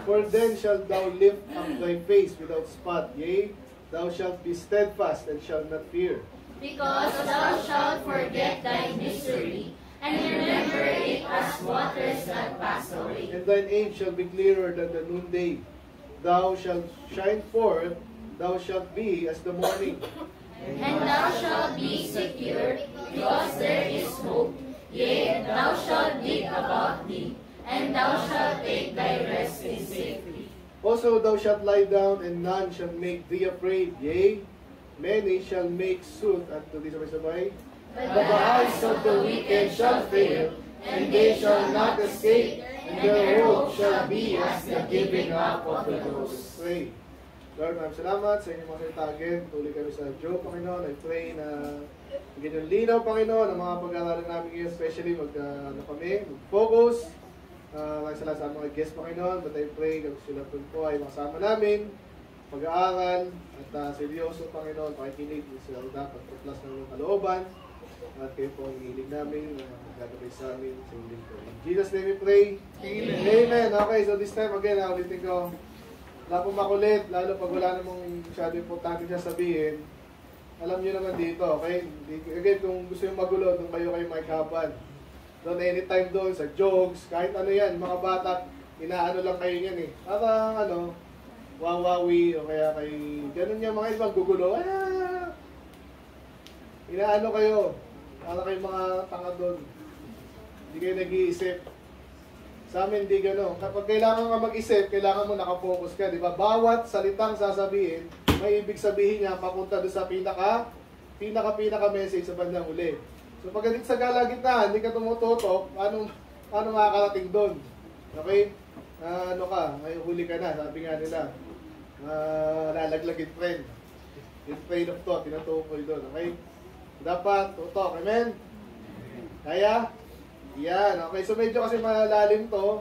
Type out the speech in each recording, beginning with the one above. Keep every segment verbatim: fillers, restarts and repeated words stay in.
For then shalt thou lift up thy face without spot, yea, thou shalt be steadfast and shalt not fear. Because thou shalt forget thy misery, and remember it as waters that pass away. And thine aim shall be clearer than the noonday. Thou shalt shine forth, thou shalt be as the morning. And thou shalt be secure, because there is hope. Yea, thou shalt dig about thee, and thou shalt take thy rest in safety. Also thou shalt lie down, and none shall make thee afraid. Yea, many shall make suit unto thee. Sabay-sabay. But the eyes of the wicked shall fail, and they shall not escape, and their hope shall be as the giving up of the ghost. Pray. Lord, maraming salamat sa inyong mga salita again. Tuloy kami sa Job, Panginoon. I pray na ganyan linaw, Panginoon, ang mga pag-aaralan namin ngayon, especially mag, uh, ano kami, mag-focus. Uh, Maraming salamat sa mga guests, Panginoon. But I pray kung sila po ay makasama namin, pag-aaral, at uh, seryoso, Panginoon, pakikinig sila dapat pagplas ng kalooban. At kayo po ang hilig namin, uh, magagabay sa amin sa hilig ko. In Jesus' name we pray. Amen. Amen. Okay, so this time again, uh, ulitin ko. Wala pong makulit, lalo pag wala namang masyado importante siya sabihin. Alam nyo naman dito, okay? Again, kung gusto yung magulo, doon kayo kayo makikaban. Doon anytime doon, sa jokes, kahit ano yan, mga bata, inaano lang kayo yan eh. Parang ano, wawawi, o kaya kay, ganun yung mga ibang gugulo. Ah! Inaano kayo, para kayo mga tanga doon. Hindi kayo nag-iisip. Sa amin, hindi gano'n. Kapag kailangan ka mag-isip, kailangan mo nakafocus ka, di ba? Bawat salitang sasabihin, may ibig sabihin niya, papunta doon sa pinaka, pinaka-pinaka-message sa bandang uli. So pagdating sa galagitnaan, hindi ka tumututok, paano, paano makakarating doon? Okay? Uh, ano ka? May huli ka na, sabi nga nila. Uh, lalaglag yung friend. Yung train of thought, tinutukoy doon. Okay? Dapat tutok. Amen? Kaya? Yan, okay. So medyo kasi malalim to.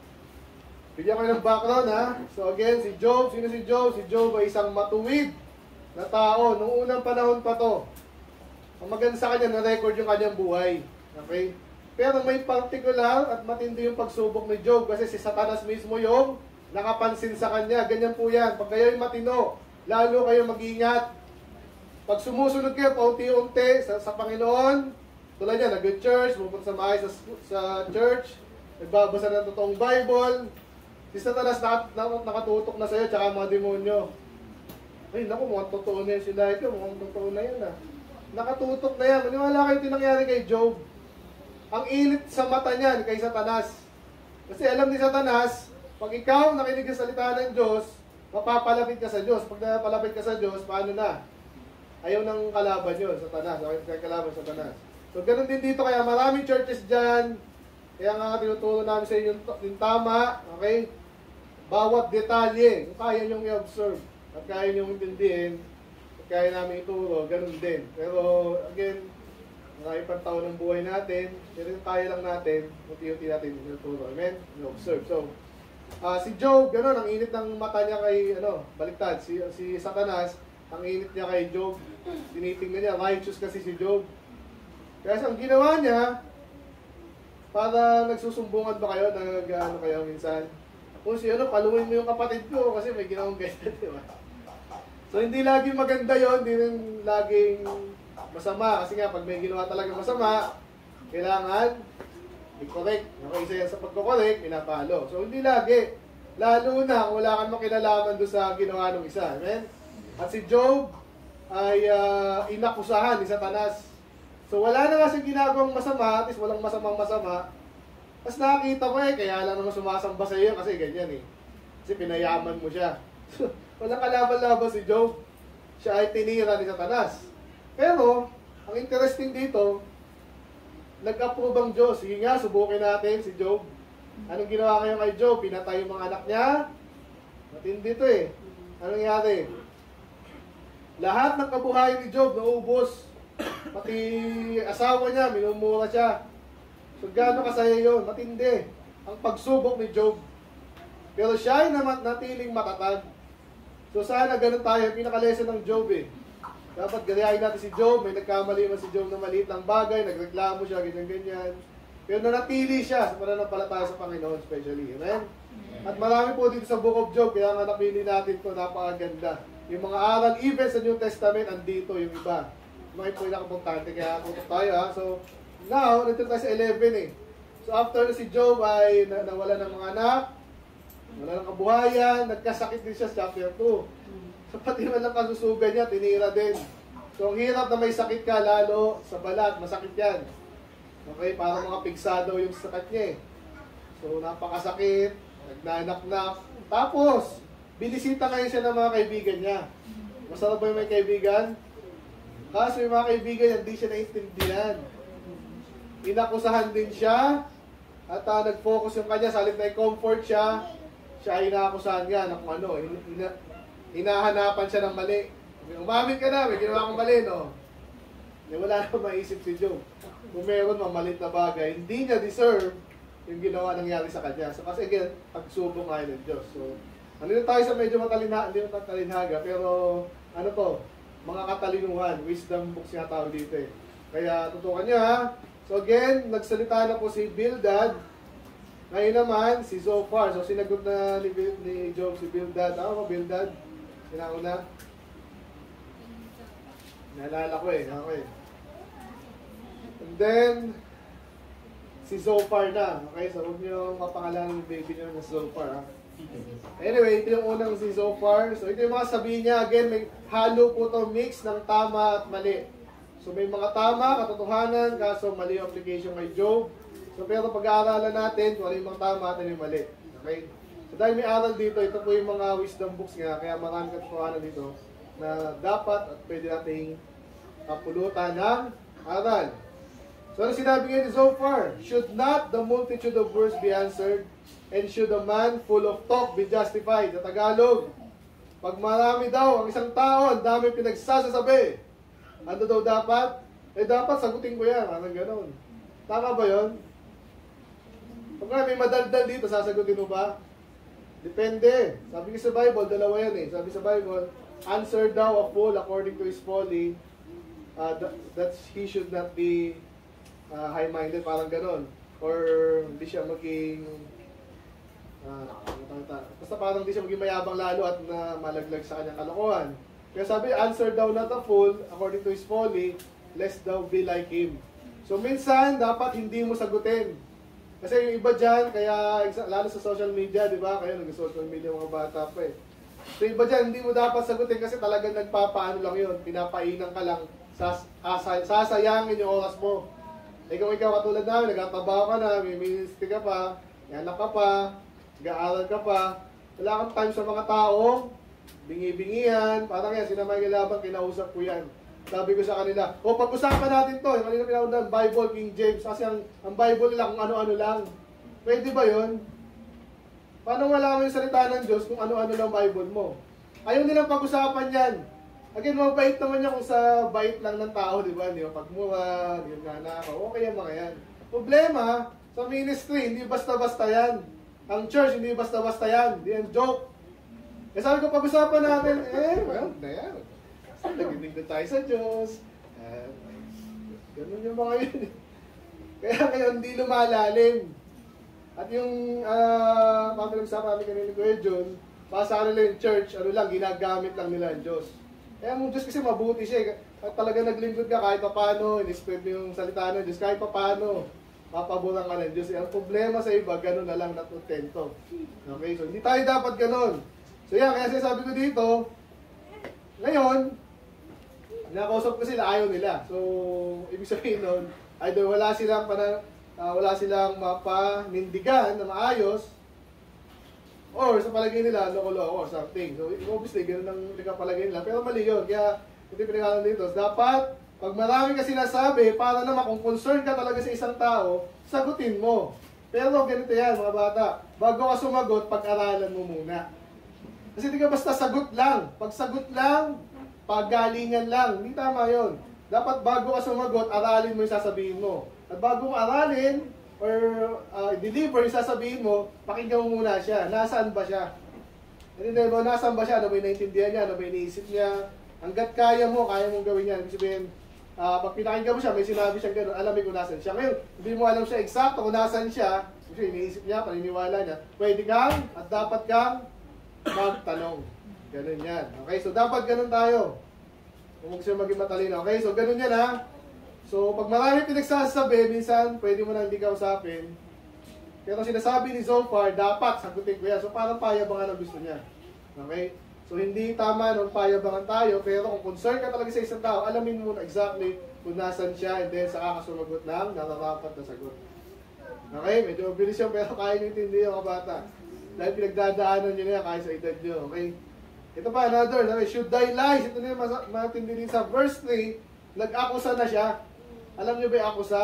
Bigyan ko ng background ha. So again, si Job, sino si Job? Si Job ay isang matuwid na tao. Noong unang panahon pa to. Ang maganda sa kanya, na-record yung kanyang buhay. Okay? Pero may particular at matindi yung pagsubok ni Job kasi si Satanas mismo yung nakapansin sa kanya. Ganyan po yan. Pag kayo'y matino, lalo kayo mag-ingat. Pag sumusunod kayo paunti-unti sa, sa Panginoon, tulad yan, nag-church, pupunta sa mahay sa, sa church, nagbabasa ng totoong Bible, si Satanas na, na, nakatutok na sa'yo, tsaka mga demonyo. Ay, naku, mukhang totoo na yun sila ito, mukhang totoo na yan ah. Nakatutok na yan. Maniwala kayo ito nangyari kay Job. Ang init sa mata niyan kay Satanas. Kasi alam ni Satanas, pag ikaw nakinig sa salita ng Diyos, mapapalapit ka sa Diyos. Pag napalapit ka sa Diyos, paano na? Ayaw ng kalaban yun, Satanas. Ayaw ng kalaban sa Satanas. So, ganun din dito. Kaya maraming churches dyan. Kaya nga tinuturo namin sa inyo yung tama. Okay? Bawat detalye. Kung kaya nyo i-observe. At kaya nyo intindihin. At kaya namin ituro. Ganun din. Pero, again, marami pang taon ng buhay natin. Pero yung kaya lang natin, unti-unti natin ituturo. Amen? I-observe. So, uh, si Job, ganun, ang init ng mata niya kay, ano, baliktad. Si, si Satanas, ang init niya kay Job. Tinitingnan niya. Righteous kasi si Job. Kaya ang ginawa niya, para nagsusumbungan ba kayo, nag-ano kayo minsan? Kung si ano, paluin mo yung kapatid ko kasi may ginawang ganyan, di ba? So hindi laging maganda yon, hindi rin laging masama. Kasi nga, pag may ginawa talaga masama, kailangan i-correct. Okay, isa yan sa pagko-correct, pinapalo. So hindi lagi. Lalo na kung wala kang makinalaman doon sa ginawa ng isa. Amen? At si Job ay uh, inakusahan ni Satanas. So wala na nga siyang ginagawang masama, at least walang masamang masama. Tapos nakakita mo eh, kaya lang naman sumasamba sa iyo kasi ganyan eh. Kasi pinayaman mo siya. So, walang kalaban-laban si Job. Siya ay tinira ni Satanas. Pero, ang interesting dito, nag-approve ang Diyos. Sige nga, subukin natin si Job. Anong ginawa kayo kay Job? Pinatay yung mga anak niya. Matindi to eh. Anong nangyari? Lahat ng kabuhayan ni Job naubos. Pati asawa niya, minumura siya. So gaano kasaya yun? Matindi ang pagsubok ni Job. Pero siya ay natiling matatag. So sana ganun tayo. Pinaka-lesson ng Job eh. Dapat gayahin natin si Job. May nagkamali man si Job na maliit lang bagay. Nagreklamo siya, ganyan-ganyan. Pero nanatili siya sa pananampalataya sa Panginoon, especially. Amen? At marami po dito sa Book of Job, kaya nga napili natin ito, napakaganda. Yung mga aral, even sa New Testament, andito yung iba. Mga po yung nakapuntante, kaya tutok tayo ha. So, now, nandito tayo sa eleven eh. So, after si Job ay na nawala ng mga anak, wala ng kabuhayan, nagkasakit din siya sa chapter two. So, pati man lang kasusugan niya, tinira din. So, ang hirap na may sakit ka, lalo sa balat, masakit yan. Okay, parang mga pigsado yung sakit niya eh. So, napakasakit, nagnanak-nak. Tapos, binisita ngayon siya ng mga kaibigan niya. Masarap ba yung may kaibigan? Kaso yung mga kaibigan, hindi siya naintindihan. Inakusahan din siya, at uh, nag-focus yung kanya, sa halip na i-comfort siya, siya ay inakusahan nga na kung ano, ina hinahanapan siya ng mali. Umamit ka na, may ginawa kong mali, no? Eh, wala na maisip si Job. Kung meron mamalit na bagay, hindi niya deserve yung ginawa nangyari sa kanya. So, kasi again, pagsubong ngayon ng Diyos. So, ano na tayo sa medyo matalina, hindi matalinhaga, pero ano to, mga katalinuhan, wisdom books nga tawag dito eh. Kaya tutukan niyo ha. So again, nagsalita na po si Bildad. Ngayon naman, si Zophar. So sinagot na ni, ni Job si Bildad. Ako ba Bildad? Sinauna? Naalala ko eh. Okay. And then, si Zophar na. Okay, so huwag niyo mapangalanan yung baby niyo na Zophar ha. Anyway, ito yung unang si Zophar. So ito yung mga sabihin niya. Again, may halo po ito mix ng tama at mali. So may mga tama, katotohanan, kaso mali yung application kay Job. So pero pag-aaralan natin kung ano yung mga tama at ano yung mali. Okay? So dahil may aral dito, ito po yung mga wisdom books nga, kaya marami katotohanan dito na dapat at pwede nating kapulutan ng aral. So ano sinabi ngayon ni Zophar? Should not the multitude of words be answered? And should a man full of talk be justified? Sa Tagalog, pag marami daw ang isang tao, ang dami pinagsasasabi. Ano daw dapat? Eh dapat sagutin ko yan. Parang gano'n. Tama ba yun? Pag may madaldal dito, sasagutin mo ba? Depende. Sabi ko sa Bible, dalawa yan eh. Sabi sa Bible, answer daw a fool according to his folly, uh, that, that he should not be uh, high-minded. Parang gano'n. Or hindi siya maging uh, basta parang hindi siya maging mayabang lalo at na malaglag sa kanyang kalokohan. Kaya sabi, answer daw not a fool according to his folly, lest thou be like him. So minsan, dapat hindi mo sagutin. Kasi yung iba dyan, kaya lalo sa social media, di ba? Kaya nag-social media mga bata pa eh. So iba dyan, hindi mo dapat sagutin kasi talagang nagpapaano lang yun. Pinapainan ka lang, sas sasayangin yung oras mo. Eh kung ikaw katulad namin, nagtatrabaho ka na, may ministry ka pa, anak ka pa, nag-aaral ka pa, wala kang time sa mga tao, bingi-bingihan, parang yan, sinamay kilabang, kinausap ko yan. Sabi ko sa kanila, o pag-usapan natin to, yung kanina pinaunan, Bible, King James, kasi ang, ang Bible nila kung ano-ano lang. Pwede ba yun? Paano malaman yung salita ng Diyos kung ano-ano lang Bible mo? Ayaw nilang pag-usapan yan. Again, mabait naman niya kung sa bait lang ng tao, di ba? Hindi yung pagmura, hindi yung nanakaw, okay yung mga yan. Problema, sa ministry, hindi basta-basta yan. Ang church, hindi basta-basta yan. Hindi yan joke. Eh sabi ko, pag-usapan natin, eh, well, na yan. Naginig na tayo sa Diyos. Uh, ganun yung mga yun. Kaya ngayon, hindi lumalalim. At yung, uh, pag-usapan namin kanina ni Kuya John, para sa kanila yung church, ano lang, ginagamit lang nila ang Diyos. Kaya ang Diyos kasi mabuti siya. At talaga naglingkod ka kahit pa paano, in-spread yung salita ng Diyos, kahit pa paano, papabulang ka ng Diyos. Eh, ang problema sa iba, ganun na lang natutento. Okay, so hindi tayo dapat ganun. So yan, kaya sinasabi ko dito, ngayon, nakakausap ko sila, ayaw nila. So, ibig sabihin nun, either wala silang, para, uh, wala silang mapanindigan na maayos, or sa palagay nila, loko-loko or something. So, obviously, ganun ang pinapalagay nila. Pero mali yun. Kaya, ito yung pinagalan dito. Dapat, pag marami ka sinasabi, para naman kung concern ka talaga sa isang tao, sagutin mo. Pero ganito yan, mga bata. Bago ka sumagot, pag-aralan mo muna. Kasi di ka basta sagot lang. Pag sagot lang, paggalingan lang. Hindi tama yun. Dapat bago ka sumagot, aralin mo yung sasabihin mo. At bago mo aralin, or uh, deliver yung sasabihin mo, pakinggan mo muna siya. Nasaan ba siya? Hindi ba, nasaan ba siya? Ano ba yung naintindihan niya? Ano ba yung iniisip niya? Hanggat kaya mo, kaya mong gawin yan. Ibig sabihin, uh, pag pinakinggan mo siya, may sinabi siya gano'n, alam mo kung nasan siya. Ngayon, hindi mo alam siya eksakto kung nasan siya, kasi iniisip niya, paniniwala niya, pwede kang at dapat kang magtanong. Ganun yan. Okay, so dapat ganun tayo. Kung gusto maging matalino. Okay, so ganun yan ha. So pag marami pinagsasabi, minsan pwede mo na hindi kausapin. Pero sinasabi ni Zophar, dapat sagutin ko yan. So parang payabangan ang gusto niya. Okay? So hindi tama nung payabangan tayo, pero kung concern ka talaga sa isang tao, alamin mo na exactly kung nasan siya and then saka kasumagot ng nararapat na sagot. Okay? Medyo mabilis yan pero kaya nyo intindi yung mga bata. Dahil pinagdadaanan nyo na yan kaya sa edad nyo. Okay? Ito pa, another. Okay? Should die lies. Ito na yung matindi din sa verse three. Nag-akusa na siya. Alam nyo ba yung akusa?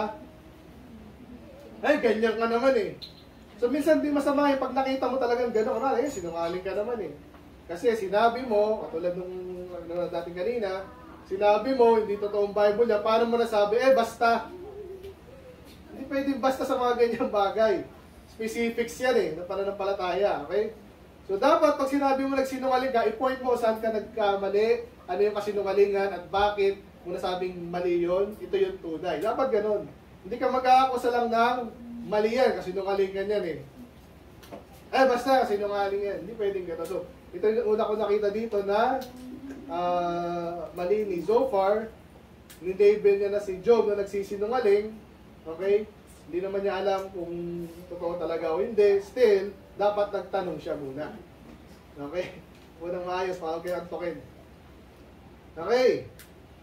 Ay, ganyan ka naman eh. So minsan di masama yung pag nakita mo talagang gano'n. Ano, eh, sinungaling ka naman eh. Kasi sinabi mo, katulad nung ano, dating kanina, sinabi mo, hindi totoong Bible niya, paano mo nasabi? Eh, basta. Hindi pwedeng basta sa mga ganyang bagay. Specifics yan eh, ng pananampalataya, okay? So dapat pag sinabi mo nagsinungaling ka, i-point mo saan ka nagkamali, ano yung kasinungalingan at bakit mo nasabing mali yun, ito yung tunay. Dapat ganun. Hindi ka mag-aakusa lang ng mali yan, kasinungalingan yan eh. Eh basta, kasinungaling yan. Hindi pwedeng ganun. So, ito yung una ko nakita dito na uh, mali ni Zophar, ni David niya na si Job na nagsisinungaling, okay? Hindi naman niya alam kung totoo talaga o hindi. Still, dapat nagtanong siya muna. Okay? Unang maayos, para kayo antokin. Okay.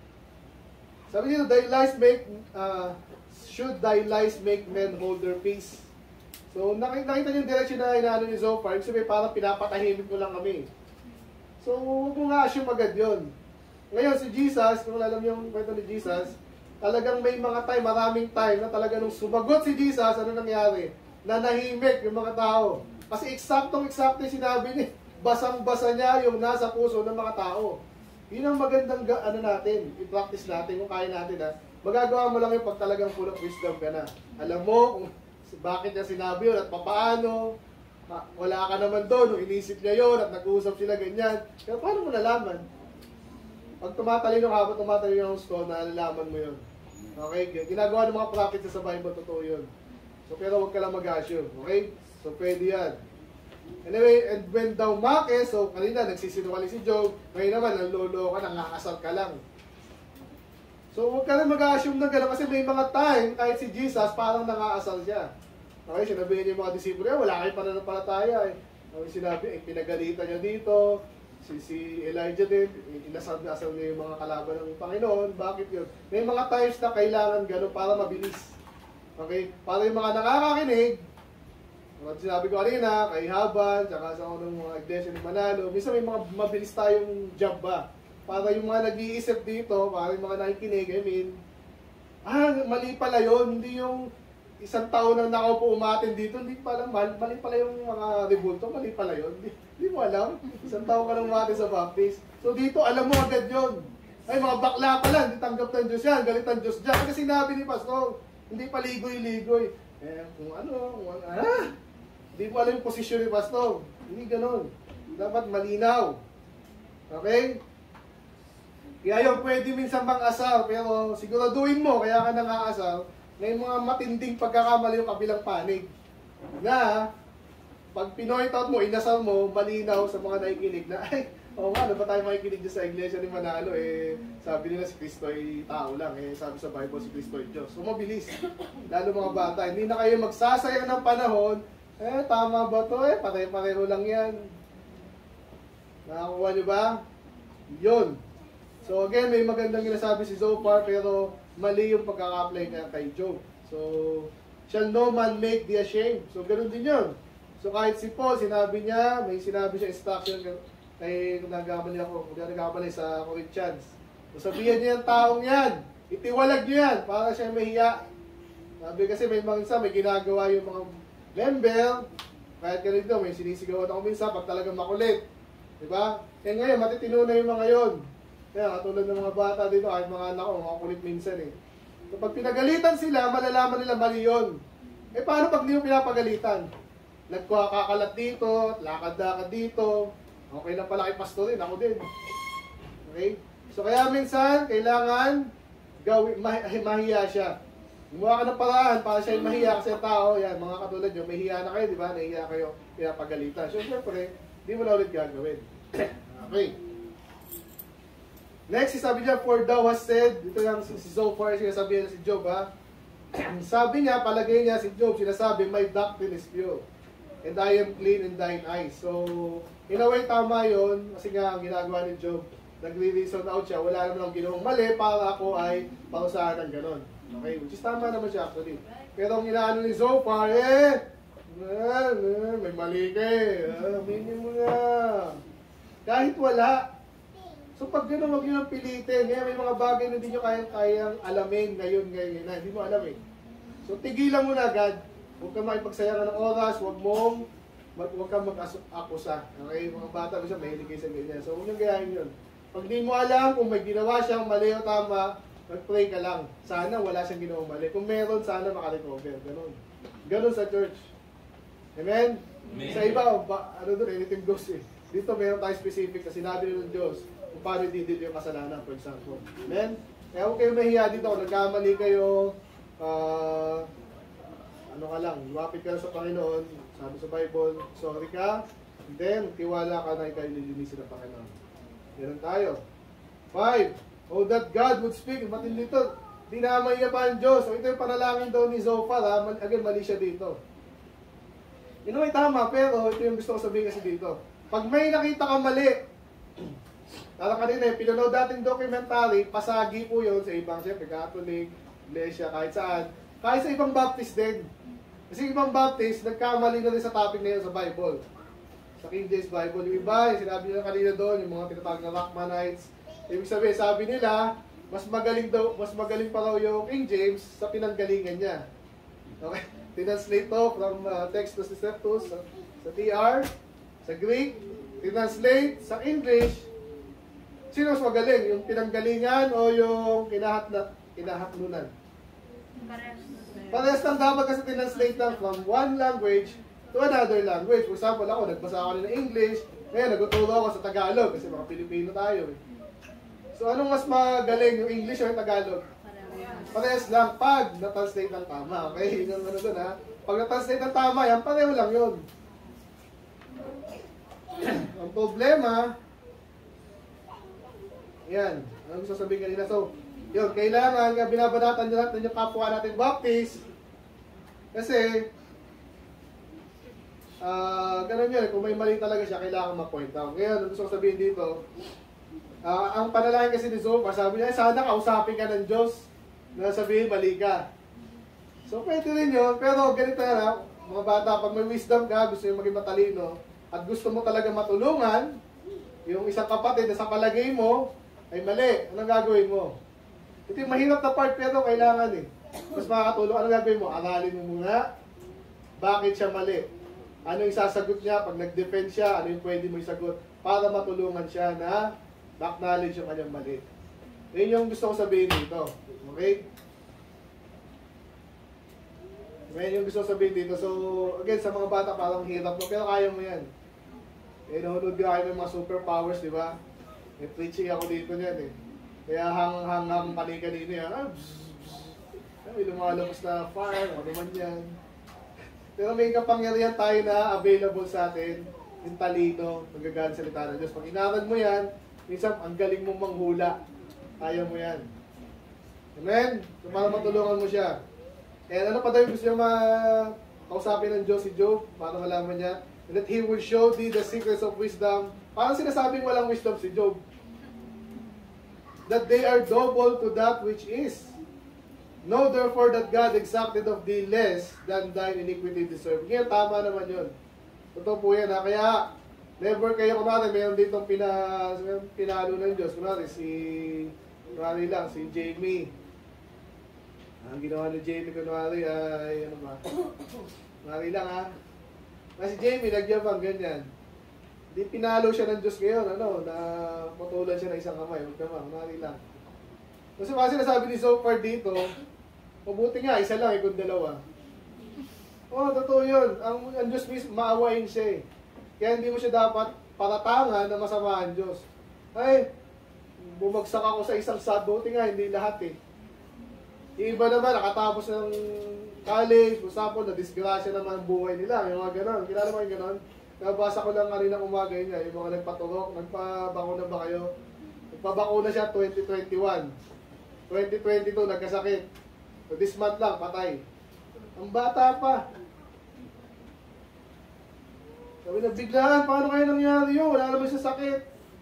Sabi dito, thy lies make, uh, should thy lies make men hold their peace? So, nakita, nakita niyo yung direction na inaano ni Zophar, ibig sabihin parang pinapatahimik ko lang kami. So, huwag mo nga assume agad yun. Ngayon, si Jesus, kung alam niyo yung kwento ni Jesus, talagang may mga time, maraming time na talaga nung sumagot si Jesus, ano nangyari? Nanahimik yung mga tao. Kasi eksaktong-eksakto yung sinabi niya, basang-basa niya yung nasa puso ng mga tao. Yun ang magandang ano natin, i-practice natin, kung kaya natin ha. Magagawa mo lang yung pag talagang full of wisdom ka na. Alam mo kung bakit niya sinabi yun at papaano. Wala ka naman doon, nung inisip niya yun at nag-uusap sila ganyan. Pero paano mo nalaman? Pag tumatalino ka, habang tumatalino ang gusto, nalalaman mo yun. Okay? Ginagawa ng mga prophets sa Bible, totoo yun. So, pero huwag ka lang mag-assume. Okay? So, pwede yan. Anyway, and when thou makes, so kanina nagsisinungaling si Job, ngayon naman, nanlolo ka, nangakasal ka lang. So, huwag ka lang mag-assume ng gano'n kasi may mga time, kahit si Jesus, parang nangaasal siya. Okay, sinabihin niya yung mga disipulo, eh, wala kayo pananampalataya eh. Okay, sinabi, eh, pinagalitan niya dito, si, si Elijah din, inasal-asal niya yung mga kalaban ng Panginoon. Bakit yun? May mga times na kailangan gano'n para mabilis. Okay, para yung mga nakakakinig, mga sinabi ko kanina, kay Haban, tsaka sa unang mga iglesia ni Manalo, minsan may mga mabilis tayong job ba? Para yung mga nag-iisip dito, para yung mga nakikinig, I mean, ah, mali pala yun, hindi yung isang taon nang nakaupo umatin dito, hindi pala, mali, mali pala yung mga rebulto, mali pala yun, hindi, hindi mo alam, isang taon ka nang umatin sa baptist. So dito, alam mo agad yun. Ay, mga bakla pala, hindi tanggap ng Diyos yan, galit ang Diyos dyan. Kasi sinabi ni Pastor, hindi paligoy-ligoy. Eh, kung ano, kung ano, ah, hindi mo alam yung posisyon ni Pastor. Hindi ganun. Dapat malinaw. Okay? Kaya yun, pwede minsan bang asal, pero siguraduhin mo, kaya ka nang-aasal, may mga matinding pagkakamali yung kabilang panig. Na, pag pinoint out mo, inasal mo, malinaw sa mga nakikinig na, ay, oo nga, ano ba tayo makikinig dyan sa iglesia ni Manalo, eh, sabi nila si Kristo ay tao lang, eh, sabi sa Bible si Kristo ay Diyos. So, mabilis. Lalo mga bata, hindi na kayo magsasayang ng panahon, eh, tama ba to? Eh, pare-pareho lang yan. Nakakuha nyo ba? Yun. So again, may magandang ginasabi si Zophar, pero mali yung pagkaka-apply niya kay Job. So, shall no man make thee ashamed. So, ganun din yun. So, kahit si Paul, sinabi niya, may sinabi siya instruction kay, kung nagkamali ako, kung nagkamali sa Corinthians. So, sabihan niya yung taong yan, itiwalag niyo yan, para siya mahiya. Sabi kasi may mga may ginagawa yung mga member, kahit ganito, may sinisigawan ako minsan pag talagang makulit. Diba? Eh ngayon, matitino na yung mga yon. Kaya katulad ng mga bata dito, kahit mga anak ko, mga kulit minsan eh. So pag pinagalitan sila, malalaman nila mali yun. Eh paano pag di mo pinapagalitan? Nagkakalat dito, lakad-lakad dito. Okay lang pala kay pastorin, ako din. Okay? So kaya minsan, kailangan gawin, mah mahiya siya. Gumawa ka ng paraan para siya mahiya kasi ang tao, yan, mga katulad nyo, may hiya na kayo, di ba? Nahiya kayo, pinapagalitan. So, syempre, di mo na ulit gagawin. Okay. Next, sabi niya, for thou has said, dito lang si Zophar, sinasabi niya si Job, ha? Sabi niya, palagay niya si Job, sinasabi, my doctrine is pure, and I am clean in thine eyes. So, in a way, tama yun, kasi nga, ang ginagawa ni Job, nagre-reason out siya, wala naman ang ginawang mali, para ako ay parusahan ng ganon. Okay, which is tama naman siya actually. Pero ang inaano ni Zophar, eh, ah, may mali ka eh, aminin mo na. Kahit wala. So pag gano'n, huwag nyo nang pilitin. Ngayon may mga bagay na hindi nyo kayang-kayang alamin ngayon, ngayon na. Hindi mo alam eh. So tigilan mo na agad. Huwag kang makipagsayangan ng oras, huwag mong, huwag kang mag-akusa. Okay, mga bata ko siya, mahilig kayo sa ganyan. So huwag nyo gayahin yun. Pag di mo alam kung may ginawa siyang mali o tama, mag-pray ka lang. Sana wala siyang ginawang mali. Kung meron, sana makarecover. Ganon. Ganon sa church. Amen? Amen. Sa iba, ba, ano doon, anything goes eh. Dito meron tayo specific na sinabi ng Diyos kung paano didil yung kasalanan, for example. Amen? Kaya huwag kayong mahiya dito. Kung nagkamali kayo, uh, ano ka lang, lumapit ka sa Panginoon, sabi sa Bible, sorry ka, and then, tiwala ka na ikaw nililinisin ng Panginoon. Ganun tayo. Five. Oh, that God would speak. Matindi ito. Dinamay niya pa ang Diyos. So, ito yung panalangin daw ni Zophar. Ha? Again, mali siya dito. Ino ay tama, pero ito yung gusto ko sabihin kasi dito. Pag may nakita ka mali, tala kanina, pinanood dating documentary, pasagi po yun sa ibang, siyempre, Catholic, Iglesia, kahit saan. Kahit sa ibang Baptist din. Kasi ibang Baptist, nagkamali na rin sa topic na yun sa Bible. Sa King James Bible. Yung iba, yung sinabi nila kanina doon, yung mga tinatawag na Rachmanites. Ibig sabihin, sabi nila, mas magaling daw, mas magaling pa raw yung King James sa pinanggalingan niya. Okay? Tinanslate to from uh, Textus Receptus sa, sa T R, sa Greek, tinanslate sa English. Sino mas magaling? Yung pinanggalingan o yung kinahatna, kinahatnunan? Parehas lang dapat kasi tinanslate lang from one language to another language. For example, ako, nagbasa ako ng English, ngayon nagtuturo ako sa Tagalog kasi mga Pilipino tayo eh. So, anong mas magaling, yung English o yung Tagalog? Parehas lang pag na-translate ng tama. Okay, yun ang ano dun ha. Pag na-translate ng tama, yan, pareho lang yun. Ang problema, yan, ano gusto sabihin kanina? So, yun, kailangan nga binabanatan natin yung kapwa natin Baptist. Kasi, ah, uh, ganun yun, kung may mali talaga siya, kailangan ma-point out. Ngayon, ano gusto ko sabihin dito, Uh, ang panalangin kasi ni Zophar, sabi niya, sana kausapin ka ng Diyos na sabihin, mali ka. So, pwede rin yun. Pero ganito na, mga bata, pag may wisdom ka, gusto nyo maging matalino, at gusto mo talaga matulungan, yung isang kapatid na sa palagay mo, ay mali. Anong gagawin mo? Ito yung mahirap na part, pero kailangan eh. Mas makakatulong. Anong gagawin mo? Aralin mo muna, bakit siya mali? Ano yung sasagot niya? Pag nag-defend siya, ano yung pwede mo isagot? Para matulungan siya na acknowledge yung kanyang mali. Yun yung gusto ko sabihin dito. Okay? Yun yung gusto ko sabihin dito. So, again, sa mga bata parang hirap mo, pero kaya mo yan. Eh, nahunod ka kayo ng mga superpowers, di ba? May preaching ako dito niyan eh. Kaya hang-hang-hang pali kanina yan. Ah, bzz, bzz. May lumalabas na fire, ano man yan. Pero may kapangyarihan tayo na available sa atin, yung talino, magagaling salita ng Diyos. Pag inaral mo yan, minsan, ang galing mong manghula. Kaya mo yan. Amen? So, para matulungan mo siya. And ano pa daw yung gusto niya makausapin ng Diyos si Job? Para malaman niya. That He will show thee the secrets of wisdom. Parang sinasabing walang wisdom si Job. That they are double to that which is. Know therefore that God exacted of thee less than thine iniquity deserve. Ngayon, tama naman yun. Totoo po yan ha. Kaya, never kayo, kunwari, mayroon ditong pina, pinalo ng Diyos. Kunwari, si, kunwari lang, si Jamie. Ang ginawa ni Jamie, kunwari, ay, ano ba? Kunwari lang, ha? Na si Jamie, nagyabang, ganyan. Di pinalo siya ng Diyos ngayon, ano, na putulan siya ng isang kamay. Huwag naman, kunwari lang. Kasi kasi nasabi ni Zophar dito, mabuti nga, isa lang, ikon dalawa. Oo, oh, totoo yun. Ang, ang Diyos mismo, maawain siya eh. Kaya hindi mo siya dapat paratangan na masama ang Diyos. Ay, bumagsak ako sa isang sad, buti nga, hindi lahat eh. Yung iba naman, nakatapos ng college, usapon, na-disgrasya naman ang buhay nila. Yung mga ganon. Kilala mo yung ganon? Nabasa ko lang kanina umaga yun niya, yung mga nagpaturok, nagpabakuna ba kayo? Nagpabakuna siya twenty twenty-one. twenty twenty-two, nagkasakit. So this month lang, patay. Ang bata pa. Sabi na, biglaan, paano kayo nangyari yun? Wala naman siya sakit.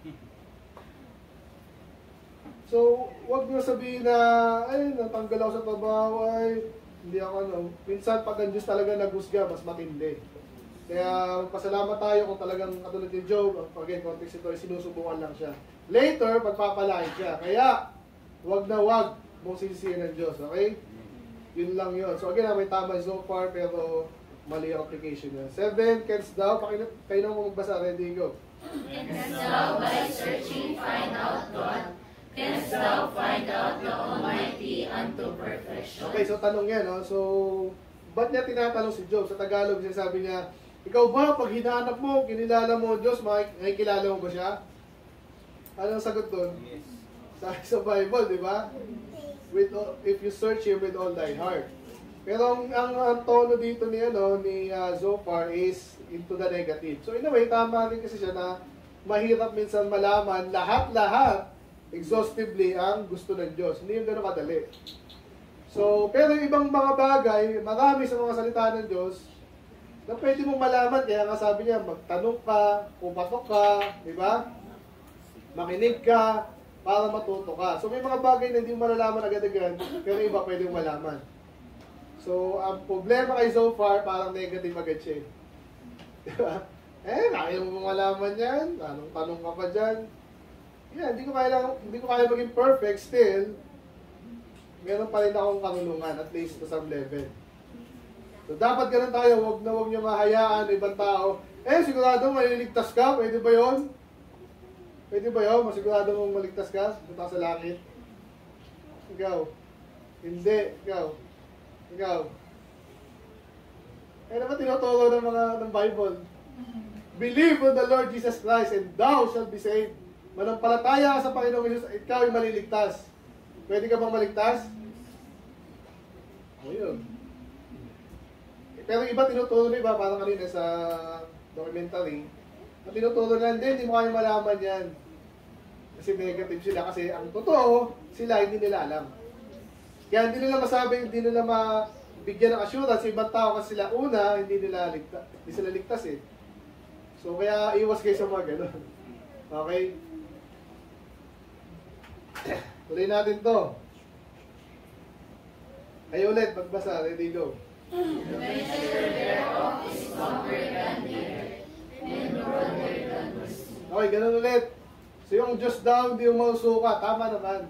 So, wag nyo sabihin na, ay, natanggal ako sa trabaho, ay, hindi ako ano. Minsan, pag ang Diyos talaga naghusga, mas matindi. Kaya, pasalamat tayo kung talagang katulad ni Job, again, context ito, sinusubukan lang siya. Later, pagpapalain siya. Kaya, wag na wag mong sisisihin ng Diyos, okay? Yun lang yun. So, again, may tama so far, pero mali ang application niya. Seven, canst thou, pakina, kayo na mo magbasa, ready, go. Canst thou by searching find out God? Canst thou find out the Almighty unto perfection? Okay, so tanong yan, no? So, ba't niya tinatanong si Job? Sa Tagalog, sinasabi niya, ikaw ba, pag hinanap mo, kinilala mo Diyos, makikilala mo ba siya? Anong sagot doon? Yes. Sabi sa Bible, di ba? With all, if you search Him with all thy heart. Pero ang, ang, ang tono dito ni, ano, ni uh, Zophar is into the negative. So in a way, tama rin kasi siya na mahirap minsan malaman lahat-lahat exhaustively ang gusto ng Diyos. Hindi yung gano'n kadali. So, pero yung ibang mga bagay, marami sa mga salita ng Diyos, na pwede mong malaman, kaya nga sabi niya, magtanong ka, pumatok ka, di ba? Makinig ka, para matuto ka. So may mga bagay na hindi mo malalaman agad-agad, pero iba pwede mong malaman. So, ang problema kay Zophar, parang negative agad siya. Di ba? Eh, kaya mo malaman yan, tanong-tanong ka pa dyan. Yeah, hindi ko kaya, hindi ko kaya maging perfect, still, meron pa rin akong kanulungan, at least to some level. So, dapat ganun tayo, wag na wag niyo mahayaan ibang tao. Eh, sigurado maliligtas ka, pwede ba yun? Pwede ba yun? Masigurado mong maligtas ka? Punta sa langit? Ikaw? Hindi. Ikaw? Ikaw? Eh, naman tinuturo ng mga ng Bible. Believe on the Lord Jesus Christ and thou shalt be saved. Manampalataya ka sa Panginoong Jesus, ikaw ay maliligtas. Pwede ka bang maligtas? O yun. Pero iba tinuturo na iba, parang kanina sa documentary, na tinuturo na hindi, hindi mo kaya malaman yan. Kasi negative sila, kasi ang totoo, sila hindi nila alam. Kaya hindi nila masabi, hindi nila mabigyan ng assurance, ibang tao kasi sila una, hindi nila ligtas, hindi sila ligtas eh. So kaya iwas kayo sa mga ganun. Okay? Tuloy natin to. Kayo ulit, magbasa, ready, go. The measure thereof is longer than the earth, and broader than the sea. Okay, ganun ulit. So yung Diyos daw, hindi yung mausuka. Tama naman.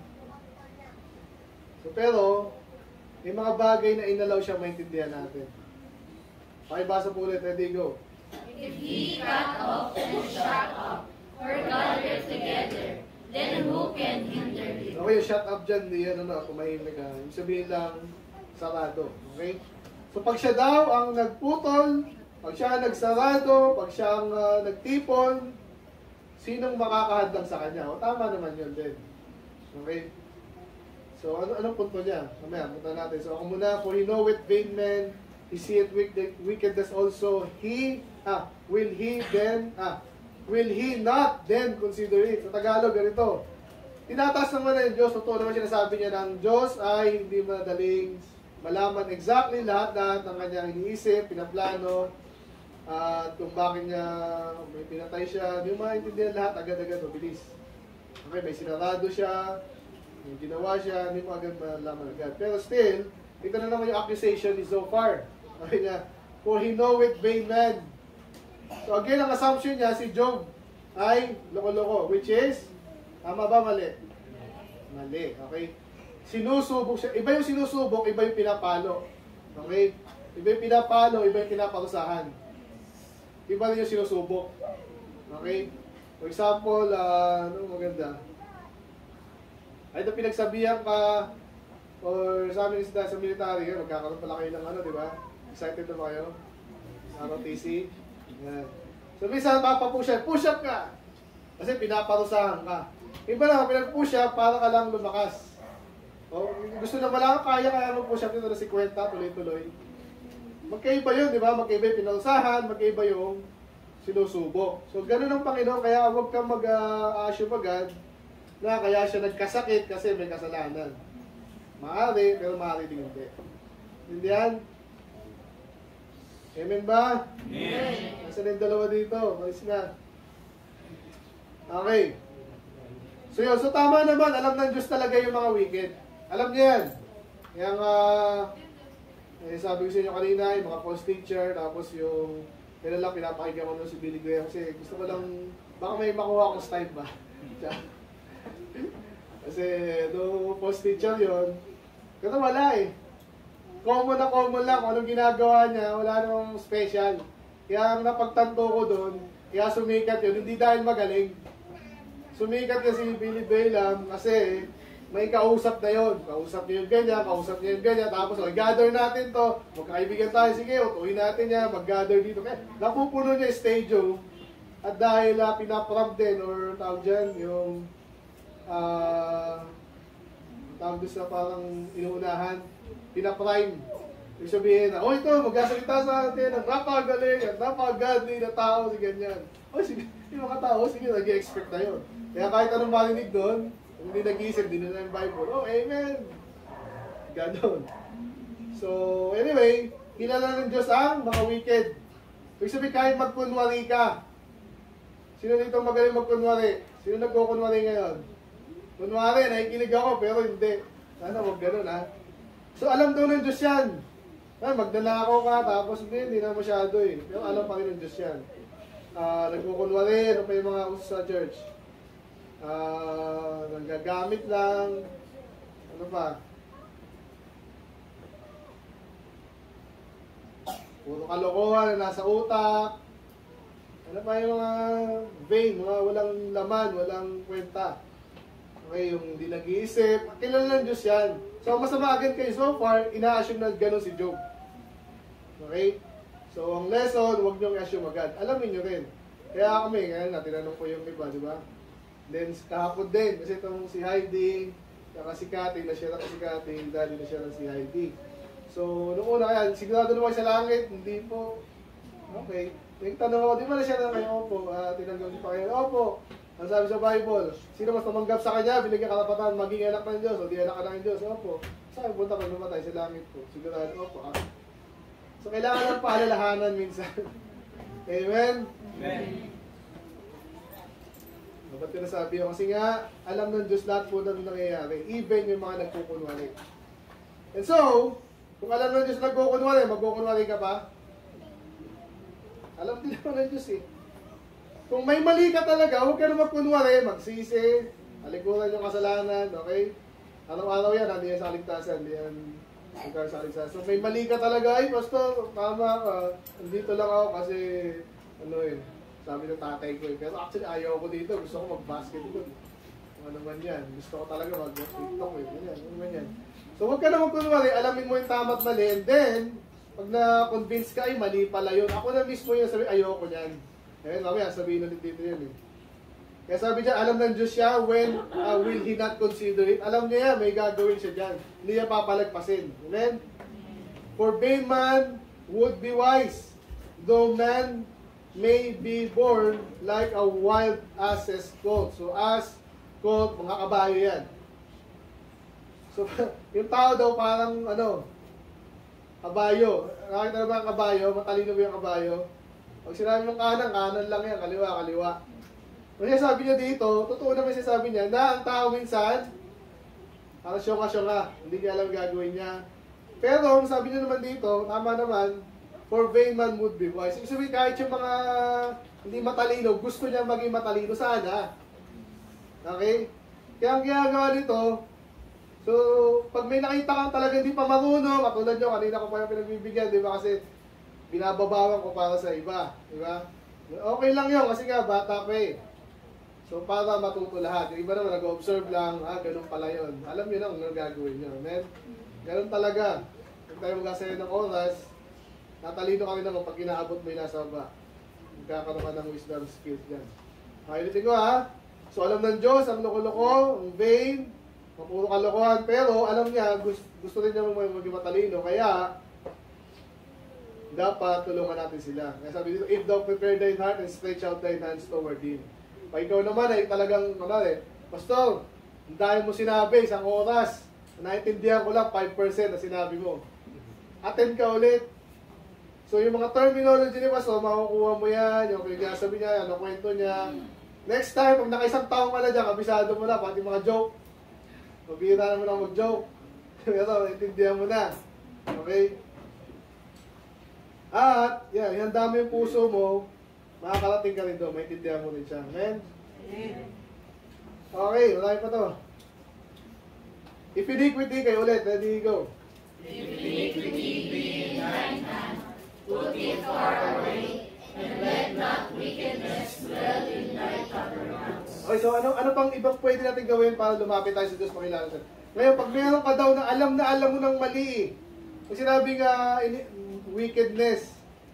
So pero, may mga bagay na inalaw siya maintindihan natin. Okay, basa po ulit. Ready, go. If ye cut off and shut up, or gather together, then who can hinder you? Okay, shut up dyan. Di yan, ano, tumahimik ka. Yung sabihin lang, sarado. Okay? So pag siya daw ang nagputol, pag siya ang nagsarado, pag siya ang uh, nagtipon, sinong makakahadlang sa kanya? O tama naman yun din. Okay? So ano anong punto niya? Mamaya, punta natin. So ako muna, for he knoweth vain men, he seeth wickedness also, he, ah, will he then, ah, will he not then consider it? Sa Tagalog, ganito. Tinataas naman na yung Diyos, totoo naman sinasabi niya ng Diyos ay hindi madaling malaman exactly lahat-lahat ng kanyang iniisip, pinaplano, at uh, kung bakit niya may pinatay siya, hindi mo maintindihan lahat, agad-agad, mabilis. Okay, may sinarado siya, may ginawa siya, hindi mo agad malaman agad. Pero still, ito na naman yung accusation ni Zophar. Okay niya, for he knoweth vain men. So again, ang assumption niya, si Job ay loko-loko, which is, tama ba, mali? Mali, okay? Sinusubok siya. Iba yung sinusubok, iba yung pinapalo. Okay? Iba yung pinapalo, iba yung pinaparusahan. Iba rin yung sinusubok. Okay? For example, uh, ano maganda? Ay, ito pinagsabihan ka, or sa amin sa military, eh, magkakaroon pala kayo ng ano, di ba? Excited na ba kayo? R O T C? Yan. So, minsan, papapush up. Push up ka! Kasi pinaparusahan ka. Iba lang, pinag-push up, para ka lang lumakas. O, gusto na wala kang kaya, kaya mo push up nito na fifty, tuloy-tuloy. Magkaiba yun, di ba? Magkaiba yung pinausahan, magkaiba yung sinusubo. So, ganun ang Panginoon, kaya huwag kang mag-assume agad na kaya siya nagkasakit kasi may kasalanan. Maaari, pero maaari din hindi. Hindi yan? Amen ba? Amen. Nasaan yung dalawa dito? Malis na. Okay. So yun, so tama naman, alam ng Diyos talaga yung mga wicked. Alam niya yan. Yung, uh, eh, sabi ko sa inyo kanina, yung mga false teacher, tapos yung, kailan lang pinapakinggan ko nun si Billy Graham kasi gusto ko lang, baka may makuha akong style ba? Kasi, no, false teacher yun, kasi wala eh. Common na common lang kung anong ginagawa niya, wala namang special. Kaya ang napagtanto ko doon, kaya sumikat yun, hindi dahil magaling. Sumikat kasi Billy Graham kasi may kausap na yun. Kausap niya yung ganyan, kausap niya yung ganyan, tapos mag-gather natin to, magkaibigan tayo, sige, utuhin natin niya, mag-gather dito. Kaya napupuno niya yung stage, oh. At dahil uh, pinaprab din, or tawag dyan, yung, ah, uh, tawag doon sa parang inuunahan, pinaprime. Ibig sabihin na, oh ito, magkasalita sa atin, ang napakagaling, ang napakagadli na tao, si ganyan. O sige, yung mga tao, sige, nag-i-expect na yun. Kaya kahit anong marinig doon, hindi nag-iisip, din na yung Bible, oh, amen. Ganon. So, anyway, kilala ng Diyos ang mga wicked. Ibig sabihin, kahit magkunwari ka. Sino dito magaling magkunwari? Sino nagkukunwari ngayon? Kunwari, nakikinig ako, pero hindi. Sana huwag ganun, ha? So, alam daw ng Diyos yan. Ay, magdalako ka, tapos hindi, hindi na masyado eh. Pero alam pa rin ng Diyos yan. Uh, nagkukunwari, ano pa yung mga uso sa church? Uh, nagagamit lang. Ano pa? Puro kalokohan na nasa utak. Ano pa yung mga vain, mga walang laman, walang kwenta. Okay, yung hindi nag-iisip. Kilala ng Diyos yan. So, masama agad kayo. So far, ina-assume na gano'n si Job. Okay? So, ang lesson, huwag niyong i-assume agad. Alamin niyo rin. Kaya kami, ngayon na, tinanong ko yung iba, di ba? Then, kahapon din. Kasi itong si Heidi, saka si Cathy, na-share ako si Cathy, daddy na-share si Heidi. So, noong una kaya, sigurado naman sa langit, hindi po. Okay. Yung tanong ako, di ba na-share na kayo? Opo. Uh, tinanggap niyo pa kayo? Opo. Ang sabi sa Bible, sino mas tumanggap sa kanya, binigyan karapatan maging anak ng Diyos, o di anak ka ng Diyos, opo. Sabi, punta ka namatay sa langit po. Sigurado, opo. Ah. So, kailangan ng paalalahanan minsan. Amen? Amen. Dapat ko nasabi yun, kasi nga, alam ng Diyos lahat po na nangyayari, even yung mga nagkukunwari. And so, kung alam ng Diyos nagkukunwari, magkukunwari ka ba? Alam din naman ng Diyos eh. Kung may mali ka talaga, huwag ka na magkunwari, magsisi, alikuran yung kasalanan, okay? Araw-araw yan, hindi yan sa kaligtasan, hindi yan sa kaligtasan. So may mali ka talaga, ay pastor, tama ka, nandito lang ako kasi, ano eh, sabi ng tatay ko eh. Pero actually ayaw ko dito, gusto ko mag-basketball. Ano naman yan, gusto ko talaga mag-tiktok eh, ganyan, ano naman yan. So huwag ka na magkunwari, alamin mo yung tama at mali, and then, pag na-convince ka, ay mali pala yun. Ako na mismo yun, sabi, ayoko niyan. Ngayon, mamaya, sabihin ulit dito yun eh. Kaya sabi niya, alam ng Diyos siya, when uh, will He not consider it? Alam niya yan, may gagawin siya dyan. Hindi niya papalagpasin. Amen? For vain man would be wise, though man may be born like a wild ass's colt. So, ass, colt, mga kabayo yan. So, yung tao daw parang, ano, kabayo. Nakakita na ba ang kabayo? Matalino ba yung kabayo? Pag sinabi mong kanan, kanan lang yan, kaliwa, kaliwa. Kaya sabi niya dito, totoo naman siya sabi niya, na ang tao minsan, parang syonga-syonga, hindi niya alam gagawin niya. Pero, sabi niya naman dito, tama naman, for vain man would be wise. Ibig sabihin, kahit yung mga hindi matalino, gusto niya maging matalino, sana. Okay? Kaya ang ginagawa nito, so, pag may nakita kang talaga hindi pa marunong, katulad nyo, kanina ko pa yung pinagbibigyan, di ba? Kasi, binababawan ko para sa iba, di ba? Okay lang yun, kasi nga, bata pa eh. So, para matuto lahat. Yung iba naman, nag-observe lang, ah, ganun pala yun. Alam nyo na kung ano gagawin nyo, amen? Ganun talaga. Kung tayo magkasaya ng oras, natalino ka rin naman pag inaabot mo yung nasa baba. Magkakaroon ka ng wisdom skills dyan. Pakilitin ko ha. So, alam ng Diyos, ang loko-loko, ang vain, Puro kalokohan. Pero alam niya, gusto, gusto rin niya maging matalino. Kaya, dapat tulungan natin sila. Kaya sabi dito, if thou prepare thine heart and stretch out thine hands toward him. Pag ikaw naman ay talagang, ano eh, Pastor, ang dahil mo sinabi, isang oras, naintindihan ko lang five percent na sinabi mo. Attend ka ulit. So yung mga terminology ni Pastor, makukuha mo yan, yung pinasabi niya, ano kwento niya. Next time, pag nakaisang taong ka na dyan, kabisado mo na, pati mga joke. Mabihira naman ako mag-joke. Pero, naintindihan mo na. Okay? At, yan, ihanda mo yung puso mo, makakarating ka rin doon, maintindihan mo rin siya. Amen? Okay, marami pa to. If iniquity, kayo ulit, ready, go. If iniquity be in thine hand, put it far away, and let not wickedness dwell in thy tabernacles. Okay, so ano ano pang ibang pwede natin gawin para lumapit tayo sa Diyos, makilala siya? Ngayon, pag meron ka daw na alam na alam mo ng mali, kung sinabing uh, wickedness,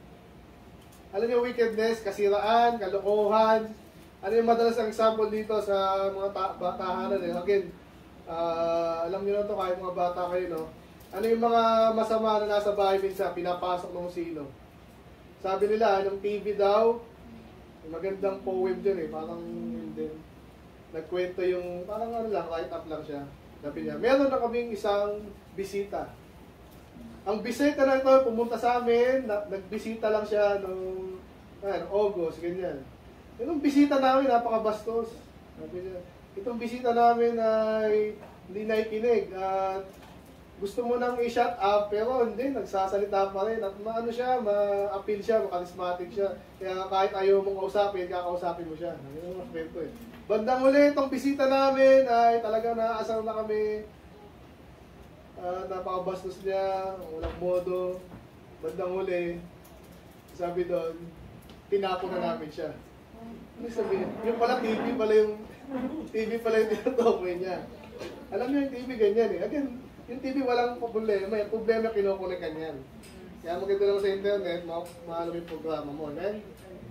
alam niyo wickedness, kasiraan, kalokohan, ano yung madalas ang example dito sa mga ta- batahanan eh. Again, uh, alam niyo na to kahit mga bata kayo, no? Ano yung mga masama na nasa bahay minsan, pinapasok ng sino? Sabi nila, ng T V daw, magandang poem dyan eh, parang hindi. Nagkwento yung, parang ano lang, write up lang siya. Sabi niya, meron na kaming isang bisita. Ang bisita na ito, pumunta sa amin, na, nagbisita lang siya noong ayan, August, ganyan. Yung bisita namin, napakabastos. Sabi niya, itong bisita namin ay hindi naikinig at gusto mo nang i-shut up, pero hindi, nagsasalita pa rin. At maano siya, ma-appeal siya, ma-charismatic siya. Kaya kahit ayaw mong kausapin, kakausapin mo siya. Ano yung kwento eh. Bandang uli, itong bisita namin ay talagang naaasar na kami. Uh, napakabastos niya, walang modo. Bandang uli, sabi doon, tinapon na namin siya. Ano sabihin? Yung pala T V pala yung, T V pala yung tinatokoy niya. Alam niyo yung T V ganyan eh. Again, yung T V walang problema, yung problema kinukulikan yan. Kaya maganda naman sa internet, ma-alam yung programa mo, amen?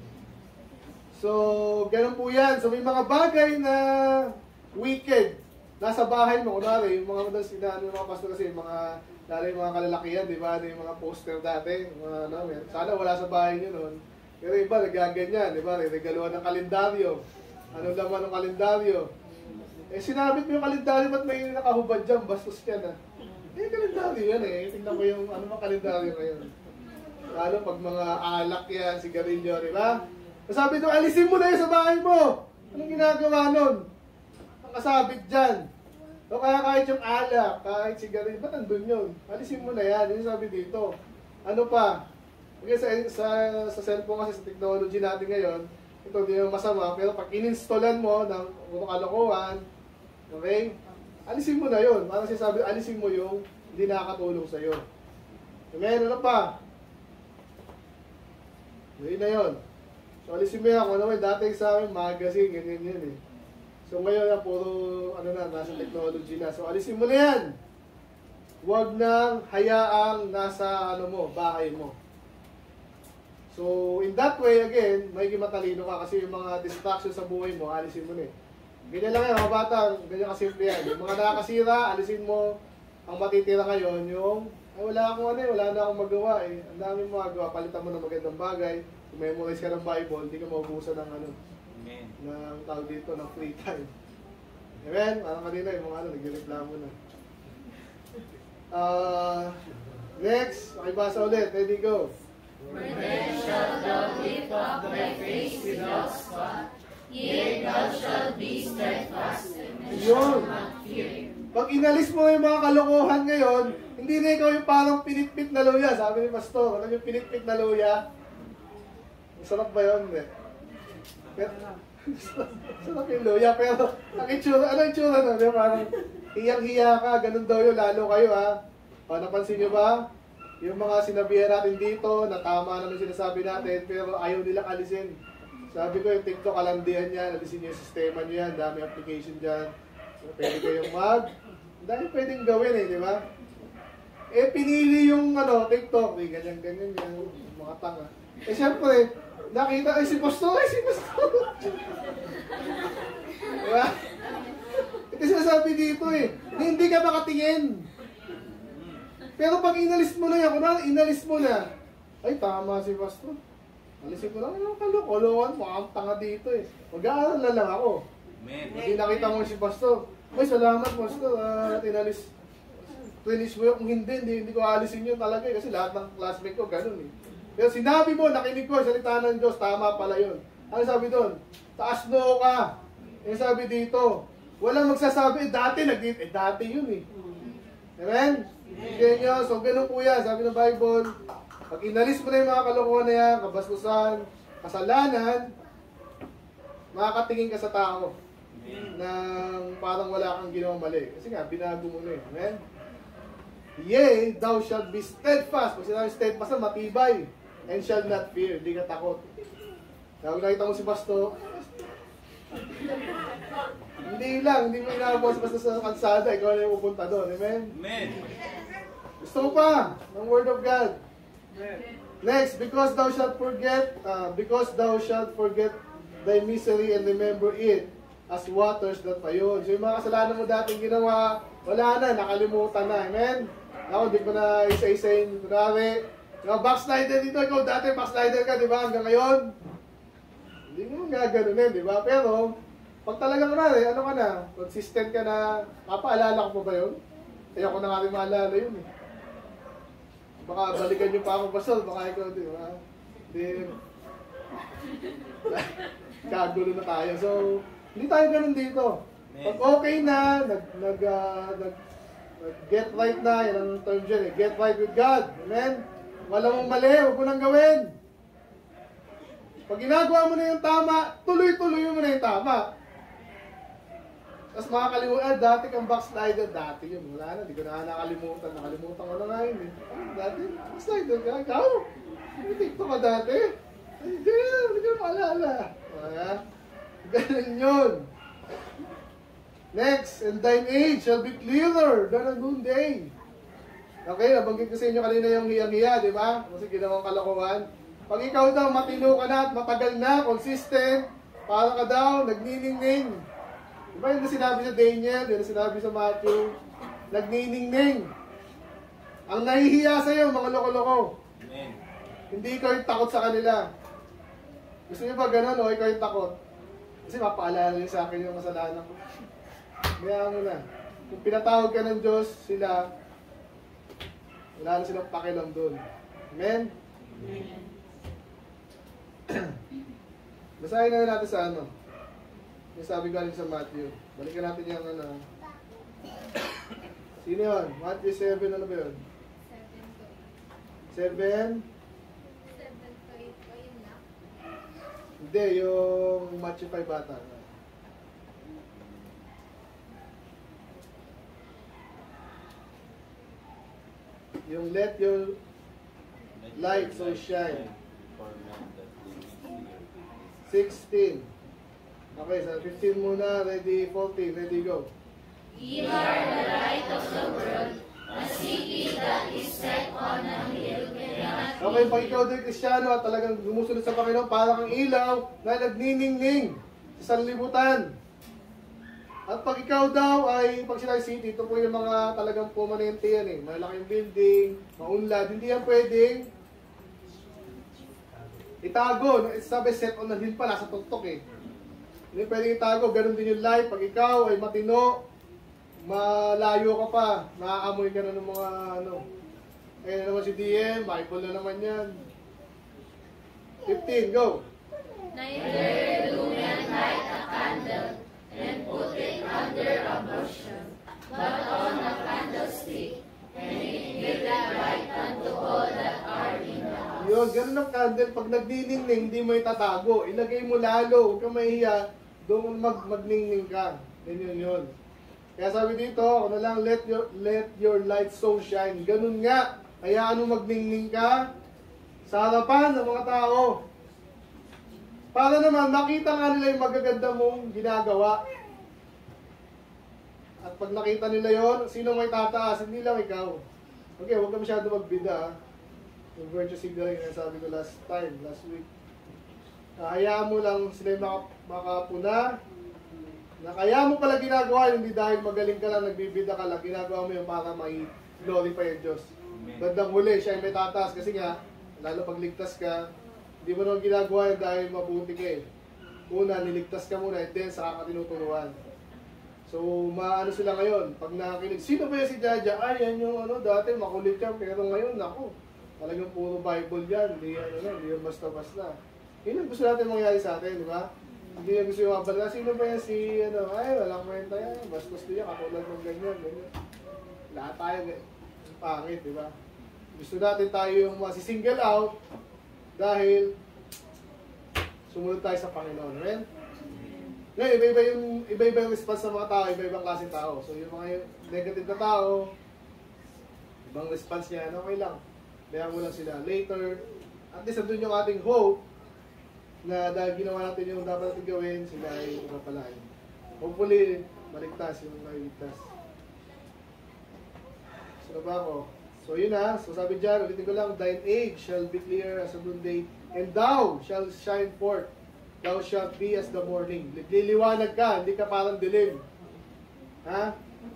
So, ganun po yan. So, may mga bagay na wicked nasa bahay mo. Kunwari, yung mga madalas inaano ng mga pastor kasi, yung mga, lalo yung mga kalalakihan, di ba? Yung mga poster dati, mga ano, sana wala sa bahay nyo noon. Pero iba, nagaganyan, di ba? Regaluhan ng kalendaryo. Anong laman ng kalendaryo? Eh, sinabit mo yung kalendaryo, ba't may nakahubad dyan? Bastos yan, ah. Eh, kalendaryo yan eh. Tingnan ko yung ano mga kalendaryo ngayon. Lalo pag mga alak yan, sigarilyo, di ba? Sabi doon, alisin mo na yun sa bahay mo. Anong ginagawa nun? Ang kasabit dyan. O kaya kahit yung alak, kahit sigarilyo, ba't nandun yun? Alisin mo na yan. Yun sabi dito. Ano pa? Okay, sa, sa, sa cellphone kasi, sa technology natin ngayon, ito hindi yung masama, pero pag in-installan mo ng kalokohan, okay? Alisin mo na yun. Parang sinasabi, alisin mo yung hindi nakakatulong sa'yo. Amen? Ano pa? Yun na yun. So, alisin mo yan. Kung ano may dati sa amin, magazine, ganyan yan eh. So, ngayon na, puro, ano na, nasa technology na. So, alisin mo na yan. Huwag nang hayaang nasa, ano mo, bahay mo. So, in that way, again, may matalino ka kasi yung mga distractions sa buhay mo, alisin mo na eh. Ganyan lang yan, mga bata, ganyan kasimple yan. Yung mga nakakasira, alisin mo. Ang matitira ngayon, yung, ay wala akong ano eh, wala na akong magawa eh. Ang daming magawa, palitan mo ng magandang bagay. Kung memorize ka ng Bible, hindi ka maubusan ng ano, Amen. ng tawag dito, ng free time. Amen? Parang kanina yung mga ano, nag-reklamo na. Uh, next, makibasa ulit. Ready, go. For then shalt thou lift up thy face without spot, yea, thou shalt be steadfast, and shalt not fear. Pag inalis mo yung mga kalokohan ngayon, hindi na ikaw yung parang pinitpit na luya. Sabi ni Pastor, alam yung pinitpit na luya? Sarap ba yun? Eh? Pero, sarap yung luya, pero ang itsura, ano yung itsura nun? Yung parang hiyang-hiya ka, ganun daw yun, lalo kayo ha. O, napansin nyo ba? Yung mga sinabihan natin dito, na tama naman sinasabi natin, pero ayaw nilang alisin. Sabi ko yung TikTok, alandihan yan, alisin nyo yung sistema nyo yan, dami application dyan. Pwede kayong mag, dahil pwedeng gawin eh, di ba? Eh, pinili yung ano, TikTok, eh, ganyan-ganyan yan, mga tanga. Eh, siyempre, nakita, ay si Pastor, ay si Pastor. Di ba? Ito sinasabi dito eh, hindi ka makatingin. Pero pag inalis mo na yan, kunwari inalis mo na, ay tama si Pastor. Alisin ko lang, ano kalukuluan, mukhang tanga dito eh. Mag-aaral na lang ako. Hindi nakita mo si Pastor. Ay, salamat Pastor, at inalis. Finish mo yung hindi, hindi, hindi ko alisin yun talaga eh. Kasi lahat ng classmate ko, ganun eh. Pero sinabi mo, nakinig ko, salita ng Diyos, tama pala yun. Ano sabi doon? Taas noo ka. Eh sabi dito, walang magsasabi, eh dati, nag eh dati yun eh. Amen? Bigyan nyo, so ganun po yan, sabi ng Bible, pag inalis mo na yung mga kalokohan na yan, kabastusan, kasalanan, makakatingin ka sa tao nang parang wala kang ginawang mali. Kasi nga, binago mo na eh. Amen? Yea, thou shalt be steadfast. Pag sinabi steadfast na, matibay. And shall not fear. Hindi ka takot. Kaya kung nakita mo si Pastor, hindi lang, hindi mo inabos basta sa kalsada, ikaw na yung pupunta doon. Amen? Amen. Gusto mo pa ng Word of God? Next, because thou shalt forget, uh, because thou shalt forget thy misery and remember it as waters that payon. So yung mga kasalanan mo dating ginawa, wala na, nakalimutan na. Amen? Ako, di ko na isa-isayin. Kunwari, yung backslider dito, ikaw dati backslider ka, di ba? Hanggang ngayon, hindi mo nga ganun eh, di ba? Pero, pag talagang kunwari, ano ka na, consistent ka na, papaalala ko pa ba yun? Kaya ko na nga rin maalala yun eh. Baka balikan nyo pa ako Pastor, baka ikaw, di ba? Hindi, kagulo na tayo. So, hindi tayo ganun dito. Pag okay na, nag, nag, uh, nag, nag get right na, yan ang term dyan eh, get right with God. Amen? Wala mong mali, huwag mo nang gawin. Pag ginagawa mo na yung tama, tuloy-tuloy mo na yung tama. Tapos makakalimutan, dati kang backslider, dati yun, wala na, di ko na nakalimutan, nakalimutan ko na nga yun eh. Dati, backslider ka, ikaw? May TikTok ka dati? Hindi, hindi ko maalala. Kaya, ganun yun. Next, and thine age shall be clearer than a noonday. Okay, nabanggit ko sa inyo kanina yung hiyang-hiya, di ba? Kasi ginawang kalokohan. Pag ikaw daw matino ka na at matagal na, consistent, para ka daw, nagniningning. Di ba yun na sinabi sa Daniel, yun na sinabi sa Matthew, nagniningning. Ang nahihiya sa iyo, mga loko-loko. Amen. Hindi ikaw yung takot sa kanila. Gusto niyo ba ganun o ikaw yung takot? Kasi mapaalala niyo sa akin yung kasalanan ko. Kaya mo na. Kung pinatawag ka ng Diyos, sila, wala na silang pakialam doon. Amen? Amen. Basahin na natin sa ano. Yung sabi galing sa Matthew. Balikan natin yung ano. Sino yun? Matthew seven, ano ba yun? seven? seven to eight po yun na. Hindi, yung Matthew five bata. Yung let your light so shine. sixteen. Okay, so fifteen muna. Ready, fourteen. Ready, go. Ye are the light of the world. A city that is set on a hill cannot Okay, pag ikaw din Kristiyano at talagang gumusunod sa Panginoon, para kang ilaw na nagniningning sa sanlibutan. At pag ikaw daw ay, pag sila city, ito po yung mga talagang permanente yan eh. Malaking building, maunlad, hindi yan pwedeng itago. Sabi, set on the hill pala, sa tuktok eh. Hindi pwedeng itago, ganun din yung life. Pag ikaw ay matino, malayo ka pa, naaamoy ka na ng mga ano. Ayun na naman si D M, Bible na naman yan. fifteen, go! Neither do men light a candle and put it under a bushel, but on a candlestick, and it giveth light unto all that are in the house. Yun, ganun ang candle. Pag nagniningning, hindi mo itatago. Ilagay mo lalo, huwag kang mahiya, doon mag magningning ka. Yun yun yun. Kaya sabi dito, ako na lang, let your, let your light so shine. Ganun nga. Hayaan mo magningning ka sa harapan ng mga tao. Para naman, makita nga nila yung magaganda mong ginagawa. At pag nakita nila yon, sino may tataas? Hindi lang ikaw. Okay, huwag ka masyado magbida. Yung virtue signaling na sabi ko last time, last week. Uh, hayaan mo lang sila yung maka, makapuna Na kaya mo pala ginagawa, hindi dahil magaling ka lang, nagbibida ka lang, ginagawa mo yun para may glorify ang Diyos. Bandang huli, siya ay may tataas kasi nga, lalo pag ligtas ka, hindi mo naman ginagawa yun dahil mabuti ka eh. Una, niligtas ka muna, and then saka ka tinuturuan. So, maano sila ngayon, pag nakikinig, sino ba yan si Jaja? Ay, yan yung ano, dati makulit yan, pero ngayon, ako, talagang puro Bible yan, hindi yan, ano, hindi yan basta-basta. Yun ang gusto natin mangyari sa atin, di ba? Hindi yan gusto yung mabalita, sino ba yan si, ano, ay, walang kwenta yan, bastos niya, katulad ng ganyan, ganyan. Lahat tayo, pangit, di ba? Gusto natin tayo yung masisingle out, dahil, sumunod tayo sa Panginoon, amen? Ngayon, iba-iba yung, iba-iba yung response sa mga tao, iba-ibang klaseng tao. So, yung mga negative na tao, ibang response niya, okay lang. Bayan mo lang sila. Later, at least andun yung ating hope na dahil ginawa natin yung dapat natin gawin, sila ay mapalain. Hopefully, maligtas yung mailigtas. So, na ba ako? So, yun na. So, sabi dyan, ulitin ko lang, thine age shall be clear as a noonday, and thou shall shine forth. Thou shalt be as the morning. Liliwanag ka, hindi ka parang dilim. Ha?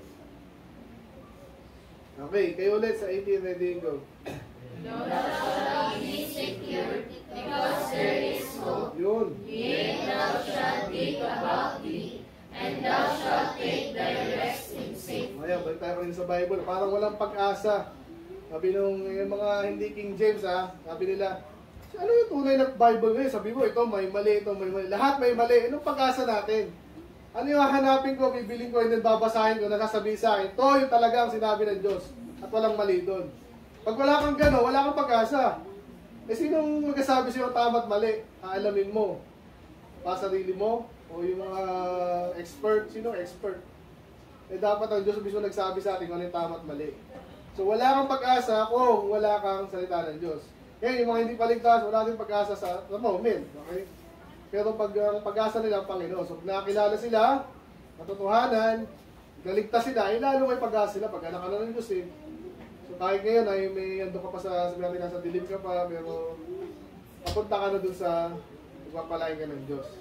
Okay, kayo ulit sa eighteen, ready, go. Thou shalt be secure, because there is hope. Yun. Yea, thou shalt dig about thee, and thou shalt take thy rest in safety. Ayan, balik tayo rin sa Bible. Parang walang pag-asa. Sabi nung yung mga hindi King James, ha? Sabi nila, ano yung tunay na Bible ngayon? Sabi mo, ito may mali, ito may mali. Lahat may mali. Anong pag-asa natin? Ano yung hahanapin ko, bibiling ko, and then babasahin ko, nakasabi sa akin, ito yung talagang sinabi ng Diyos. At walang mali doon. Pag wala kang gano'n, wala kang pag-asa. Eh, sinong magsasabi sa'yo tama at mali? Aalamin mo. Pa sarili mo? O yung mga expert? Sino expert? Eh, dapat ang Diyos mismo nagsabi sa atin kung ano yung tama at mali. So, wala kang pag-asa kung wala kang salita ng Diyos. Ngayon, yung mga hindi paligtas, wala din pag-asa sa, sa moment. Okay? Pero pag ang pag-asa nila ang Panginoon. So, pag nakakilala sila, matotohanan, naligtas sila, ay lalo may pag-asa sila pag anak ka na ng Diyos eh. So, kahit ngayon ay may ando ka pa sa, sabi natin, nasa dilim ka pa, pero papunta ka na dun sa magpapalain ka ng Diyos.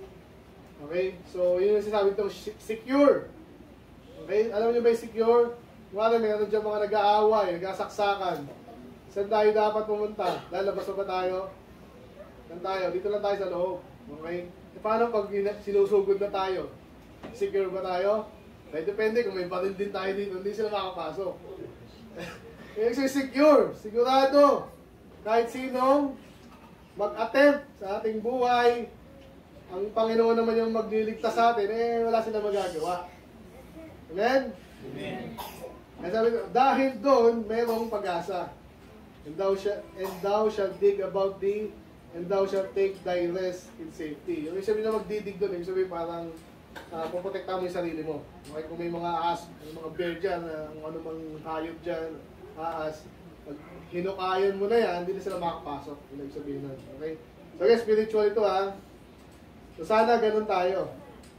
Okay? So, yun yung sinasabi itong secure. Okay? Alam niyo ba yung secure? Wala, meron dyan mga nag-aaway, nag-asaksakan. Saan tayo dapat pumunta? Lalabas ba tayo? Saan tayo? Dito lang tayo sa loob. Okay? E paano pag sinusugod na tayo? Secure ba tayo? Eh, depende kung may baril din tayo dito, hindi sila makapasok. Yung secure, sigurado. Kahit sino mag-attempt sa ating buhay, ang Panginoon naman yung magliligtas sa atin, eh wala sila magagawa. Amen? Amen. Kaya sabi ko, dahil doon, mayroong pag-asa. And thou, shall, and thou shalt dig about thee, and thou shalt take thy rest in safety. Yung sabi na magdidig doon, yung sabi parang uh, puprotekta mo yung sarili mo. Okay, kung may mga aas, may mga bear dyan, uh, kung ano mang hayop dyan, aas, pag hinukayan mo na yan, hindi na sila makakapasok. Yung sabihin na. Okay? So guys, spiritual ito ha. So sana ganun tayo.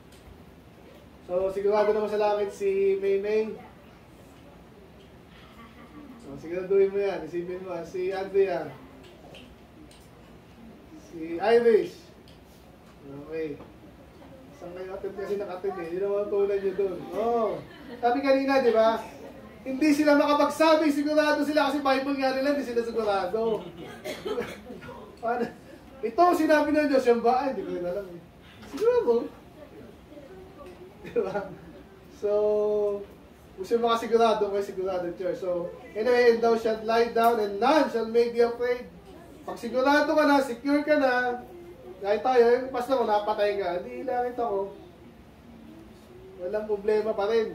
So sigurado naman sa langit si May May. So, siguraduhin mo yan. Isipin mo, si Andrea. Si Irish. Okay. Saan kayo attempt kasi nakatim eh. Hindi naman tulad nyo dun. Oh. Sabi kanina, di ba? Hindi sila makapagsabi. Sigurado sila kasi Bible nga nila. Hindi sila sigurado. Ito sinabi ng Diyos. Yan ba? Ay, hindi ko rin alam eh. Sigurado. Di ba? So, gusto yung mga sigurado, may sigurado church. So, anyway, and thou shalt lie down and none shall make thee afraid. Pag sigurado ka na, secure ka na, kahit tayo, yung pastor ko, napatay ka, hindi langit ako. Walang problema pa rin.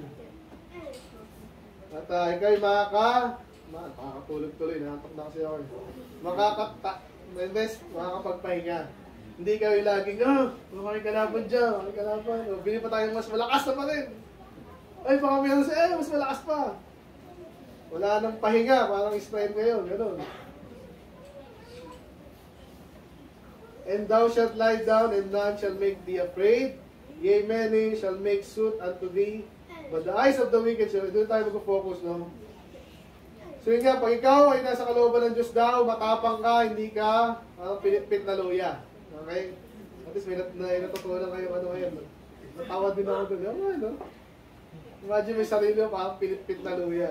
At uh, ikaw yung makaka, makakatulog tuloy, nahantok na kasi ako. Makaka-rest, makakapagpahinga. Hindi kayo laging, ah, oh, makakay kalaban dyan, makakay kalaban. O, bili pa tayong mas malakas na pa rin. Ay, baka meron siya, eh, mas malakas pa. Wala nang pahinga, parang Israel ngayon, gano'n. And thou shalt lie down, and none shall make thee afraid. Yea, many shall make suit unto thee, but the eyes of the wicked shall... Doon tayo mag-focus, no? So yun nga, pag ikaw ay nasa kalooban ng Diyos daw, matapang ka, hindi ka parang pinit-pit na luya. Okay? At least may, nat may natutunan kayo ano ngayon. No? natawa din ako doon. Oh, ano? Imagine may sarili mo, parang pilit-pit na luya.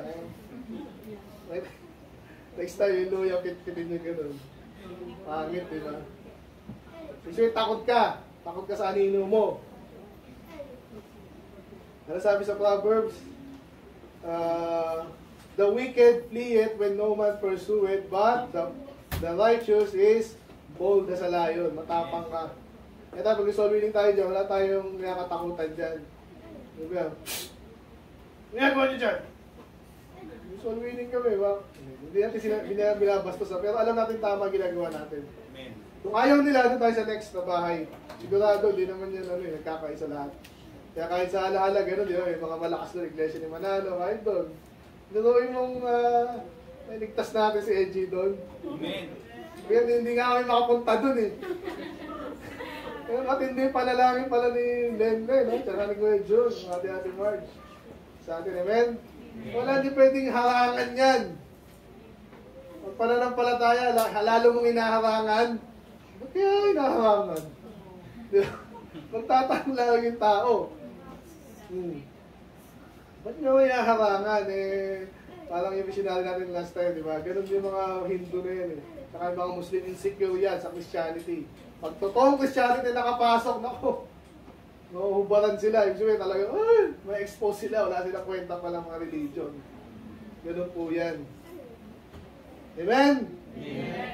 Next time yung luya, pit-pitin nyo gano'n. Pangit, di ba? Kasi takot ka. Takot ka sa anino mo. Ano sabi sa Proverbs? Uh, the wicked fleeth when no man pursueth, but the, the righteous is bold as a lion. Matapang ka. Kaya tayo, pag-resolve winning tayo dyan, wala tayong nakakatakutan dyan. Diba? Ginagawa nyo dyan? Resolve winning kami, ba? Hindi natin sila, binabastos, pero alam natin tama ginagawa natin. Amen. Kung ayaw nila, doon tayo sa next na bahay. Sigurado, di naman yan ano, eh, nagkakaisa lahat. Kaya kahit sa alahala, gano'n, di ba? May mga malakas na iglesia ni Manalo, kahit doon. Nuruin mong uh, may ligtas natin si Edgy doon. Amen. Kaya hindi nga kami makapunta doon eh. Kaya matindi panalangin pala ni Lenle, no? Tsaka ni Kuya Jun, ate ate Marge. Sa atin, amen? Wala, hindi pwedeng harangan yan. Pag pananampalataya, lalo mong inaharangan, ba't kaya inaharangan? Magtatanong lang yung tao. Hmm. Ba't nga may inaharangan? Eh, parang yung missionary natin last time, di ba? Ganun yung mga Hindu na yan eh. Saka yung mga Muslim insecure yan sa Christianity. Pag totoong Christianity nakapasok, nako, mahuhubaran sila. Ibig sabihin talaga, ay, may expose sila. Wala silang kwenta pa lang mga religion. Ganun po yan. Amen? Amen.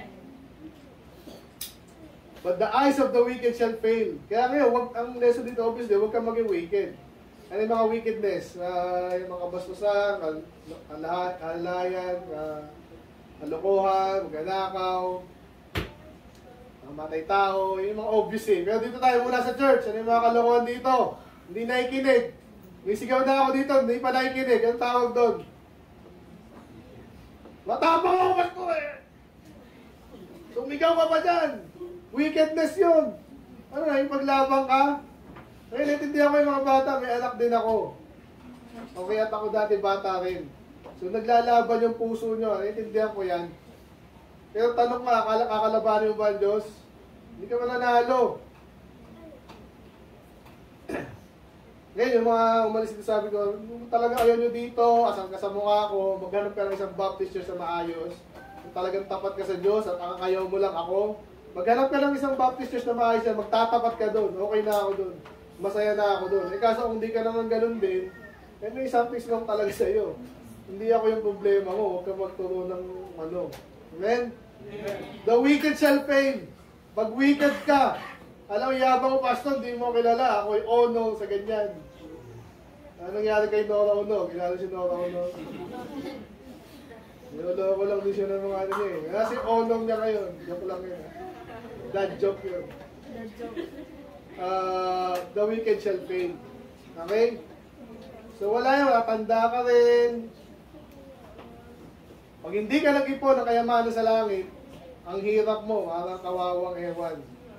But the eyes of the wicked shall fail. Kaya ngayon, wag, ang lesson dito obviously, huwag kang maging wicked. Ano yung mga wickedness? Uh, yung mga bastusan, al al alayan, uh, kalokohan, magnanakaw, matay tao, yung mga obvious eh. Pero dito tayo mula sa church, ano yung mga kalokohan dito? Hindi nakikinig. May sigaw na ako dito, hindi pa nakikinig. Ang tawag doon? Matapang ako ba't ko eh! Sumigaw ka pa dyan! Wickedness yun! Ano na, yung paglabang ka? Ngayon, naintindihan ko yung mga bata, may anak din ako. Okay, at ako dati bata rin. So, naglalaban yung puso nyo, naintindihan ko yan. Pero tanong ka, kakalabanin mo ba ang Diyos? Hindi ka mananalo. Ngayon, yung mga umalis dito sabi ko, talaga ayaw nyo dito, asang ka sa mukha ko, maghanap ka ng isang Baptist church na maayos. Kung talagang tapat ka sa Diyos at ayaw mo lang ako, maghanap ka ng isang Baptist church na maayos yan, magtatapat ka doon, okay na ako doon. Masaya na ako doon. Eh kaso kung di ka naman ganun din, eh may something's wrong talaga sa iyo. Hindi ako yung problema mo, huwag ka magturo ng ano. Amen? Amen? The wicked shall fail. Pag wicked ka, alam mo, yabang mo, pastor, di mo kilala. Ako'y ono sa ganyan. Anong nangyari kay Nora Ono? Kilala si Nora Ono. Niloloko lang din siya ng mga ano niya eh. Kasi onong niya ngayon. Joke lang yun. Dad joke yun. Dad joke. Uh, the wicked shall fail. Okay? So wala yun, matanda ka rin. Pag hindi ka nag-ipon ng kayamanan sa langit, ang hirap mo, parang kawawang ewan.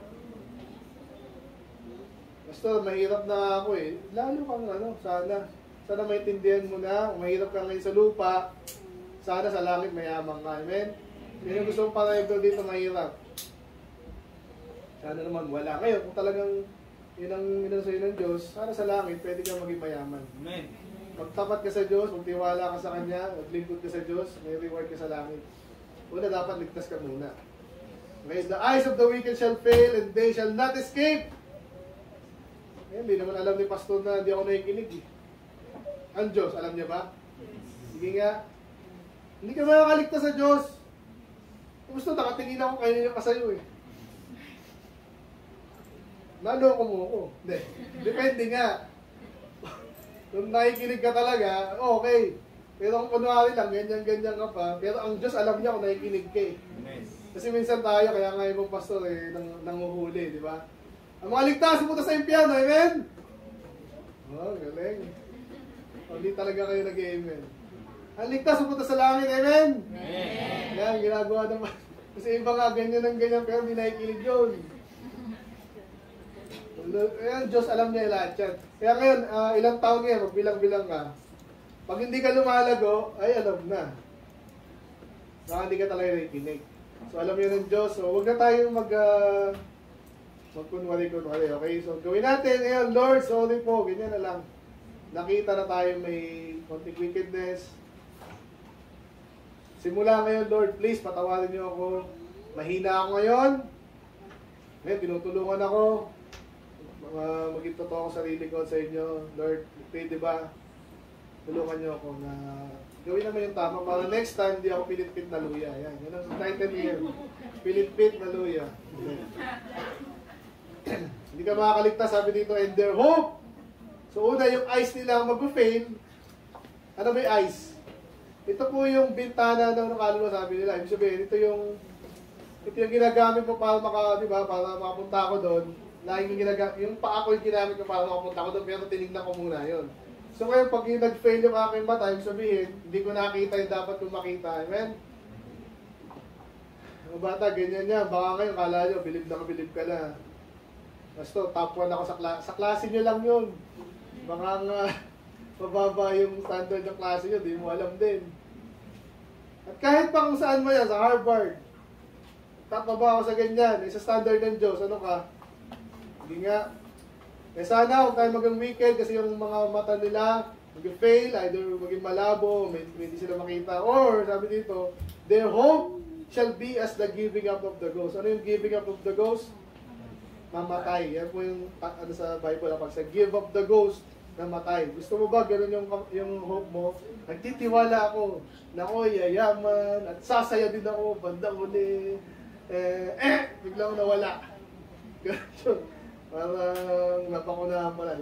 Basta mahirap na ako eh. Lalo kang ano, sana. Sana maintindihan mo na, kung mahirap ka ngayon sa lupa, sana sa langit mayaman ka. Amen? Yan yung gusto mong paregal dito mahirap. Sana naman wala. Ngayon, kung talagang yun ang yun sa'yo ng Diyos, sana sa langit, pwede kang maging mayaman. Amen. Magtapat ka sa Diyos, magtiwala ka sa Kanya, maglingkod ka sa Diyos, may reward ka sa langit. Una, dapat ligtas ka muna. Okay, the eyes of the wicked shall fail, and they shall not escape. Eh, hindi naman alam ni Pastor na hindi ako nakikinig eh. Ang Diyos, alam niya ba? Sige nga. Hindi ka makakaligtas sa Diyos. Gusto, nakatingin ako kayo niya kasayo eh. Naloko mo ako. Hindi. Depende nga. Kung nakikinig ka talaga, okay. Pero kung kunwari lang, ganyan-ganyan ka pa. Pero ang Diyos alam niya kung nakikinig ka eh. Kasi minsan tayo, kaya nga ibang pastor eh, nang, nanguhuli, di ba? Ang mga ligtas, pumunta sa impyerno, amen? Oh, galing. Hindi talaga kayo nag-amen. Ang ligtas, pumunta sa langit, amen? Amen. Yan, ginagawa naman. Kasi iba nga, ganyan ng ganyan, pero hindi nakikinig yun. Ayan, Diyos, alam niya lahat yan. Kaya ngayon, uh, ilang taon ngayon, magbilang-bilang ka. Pag hindi ka lumalago, ay alam na. Baka hindi ka talaga nakikinig. So alam niya ng Diyos. So huwag na tayong mag... Uh, Magkunwari-kunwari. Okay, so gawin natin ngayon, Lord, sorry po, ganyan na lang. Nakita na tayo may konting wickedness. Simula ngayon, Lord, please, patawarin niyo ako. Mahina ako ngayon. Ngayon, tinutulungan ako. Uh, maging totoo ako sa sarili ko sa inyo. Lord, pwede ba? Tulungan niyo ako na gawin naman yung tama para next time hindi ako pilit-pit na luya. Yan, yan ang title niya. Pilit-pit na luya. Hindi ka makakaligtas, sabi dito, and their hope. So una, yung eyes nila mag-fail. Ano ba yung eyes? Ito po yung bintana ng kaluluwa, sabi nila. Ibig sabihin, ito yung ito yung ginagamit mo para maka, di ba, para makapunta ako doon. Laging yung ginagamit, yung paa ko yung ginamit ko para makapunta ako doon, pero tinignan ko muna yun. So ngayon, pag yung nag-fail yung aking mata, ibig sabihin, hindi ko nakita yung dapat kong makita. Amen? Mga bata, ganyan niya. Baka ngayon, kala nyo, bilib na kabilib ka na. Basta, top one ako sa, kla sa klase nyo lang yun. Baka nga, mababa yung standard ng klase nyo, di mo alam din. At kahit pa kung saan mo yan, sa Harvard, top ba ako sa ganyan, eh, sa standard ng Diyos, ano ka? Hindi nga. Eh sana, huwag tayo maging wicked kasi yung mga mata nila, mag-fail, either maging malabo, may, may hindi sila makita, or, sabi dito, their hope shall be as the giving up of the ghost. Ano yung giving up of the ghost? Mamatay. Yan po yung ano sa Bible, pag sa give up the ghost, namatay. Gusto mo ba gano'n yung, yung hope mo? Nagtitiwala ako na ako'y yayaman at sasaya din ako bandang huli. Eh, eh, biglang nawala. Gano'n. Parang napakunahan pala.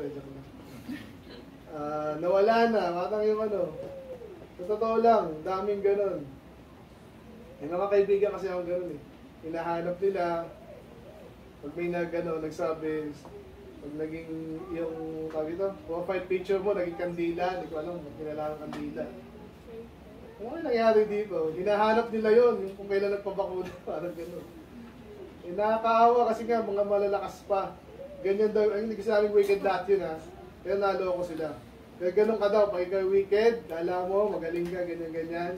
Uh, nawala na. Matang yung ano. Sa totoo lang, daming gano'n. Eh, mga kaibigan kasi ako gano'n eh. Hinahanap nila. Pag may nag, ano, nagsabi, pag naging yung, tawag ito, profile picture mo, naging kandila, hindi ko alam, kailangan kandila. Ano yung nangyari dito? Hinahanap nila yon yung kung kailan nagpabakuna, parang gano'n. Eh, nakakaawa kasi nga, mga malalakas pa. Ganyan daw, ay, hindi kasi namin wicked lahat yun ha. Pero naloko sila. Kaya ganun ka daw, pag ikaw wicked, lala mo, magaling ka, ganyan-ganyan.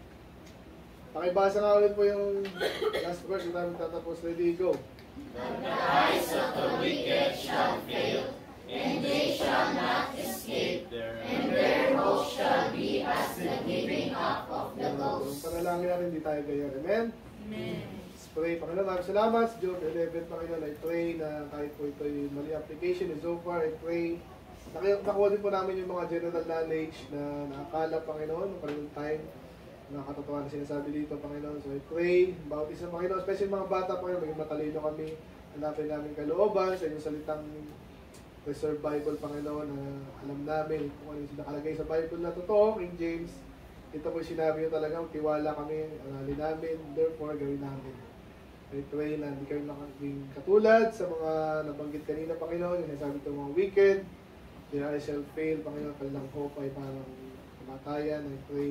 Pakibasa nga ulit po yung last verse na namin tatapos. Ready, go. But the eyes of the wicked shall fail, and they shall not escape, and their hope shall be as the giving up of the ghost. Panalangin natin, hindi tayo ganyan. Amen? Amen. Let's pray. Panginoon, maraming salamat. Sa Job eleven, Panginoon, I pray na kahit po ito yung mali application, and so far, I pray nakuha din po namin yung mga general knowledge na nakakala, Panginoon, kung kanong time, nakakatatawa na sinasabi dito, Panginoon. So I pray, bawat isa, Panginoon, especially mga bata, Panginoon, maging matalino kami, hanapin namin kalooban sa inyong salitang reserved Bible, Panginoon, na alam namin kung ano yung nakalagay sa Bible na totoo, King James. Ito po sinabi nyo talagang tiwala kami, aralin namin, therefore gawin namin. I pray na hindi kayo nakaging katulad sa mga nabanggit kanina, Panginoon, yung nasabi ito mga wicked, their eyes shall fail, Panginoon, kanilang hope ay parang kamatayan. I pray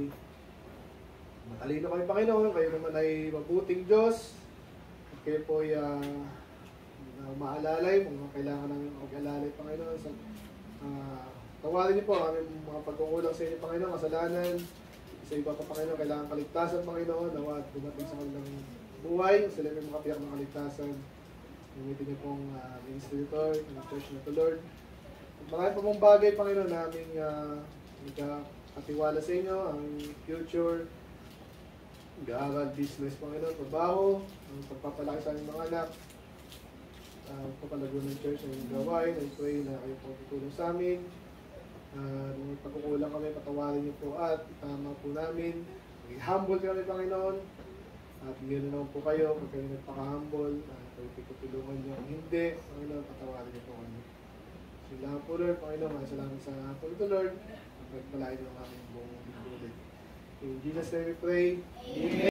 matalino kami, Panginoon, kayo naman ay mabuting Diyos, at kayo po ay uh, uh, maalalay, kung kailangan namin mag-alalay, Panginoon. So, uh, tawarin niyo po ang aming mga pagkukulang sa inyo, Panginoon, kasalanan, sa iba pa, Panginoon, kailangan kaligtasan, Panginoon, nawa at dumating sa kanilang buhay, sila may makapiyak ng kaligtasan. Gamitin niyo pong uh, administrator, ng church na to, Lord. At marami pa mong bagay, Panginoon, na aming uh, nagkakatiwala sa inyo, ang future, mag-aaral, business, Panginoon, trabaho, ang pagpapalaki sa aming mga anak, uh, papalago ng church, ang gawain, I pray na kayo po tutulong sa amin. Uh, nung pagkukulang kami, patawarin niyo po at itama po namin. Maging humble kami, Panginoon. At ganoon naman po kayo, pag kayo nagpaka-humble, uh, kayo tutulungan niyo. Hindi, Panginoon, patawarin niyo po kami. Sila po, Lord, Panginoon, mga salamat sa Panginoon, Lord. Pagpalain niyo ang aming buong linggo. In Jesus' name we pray. Amen.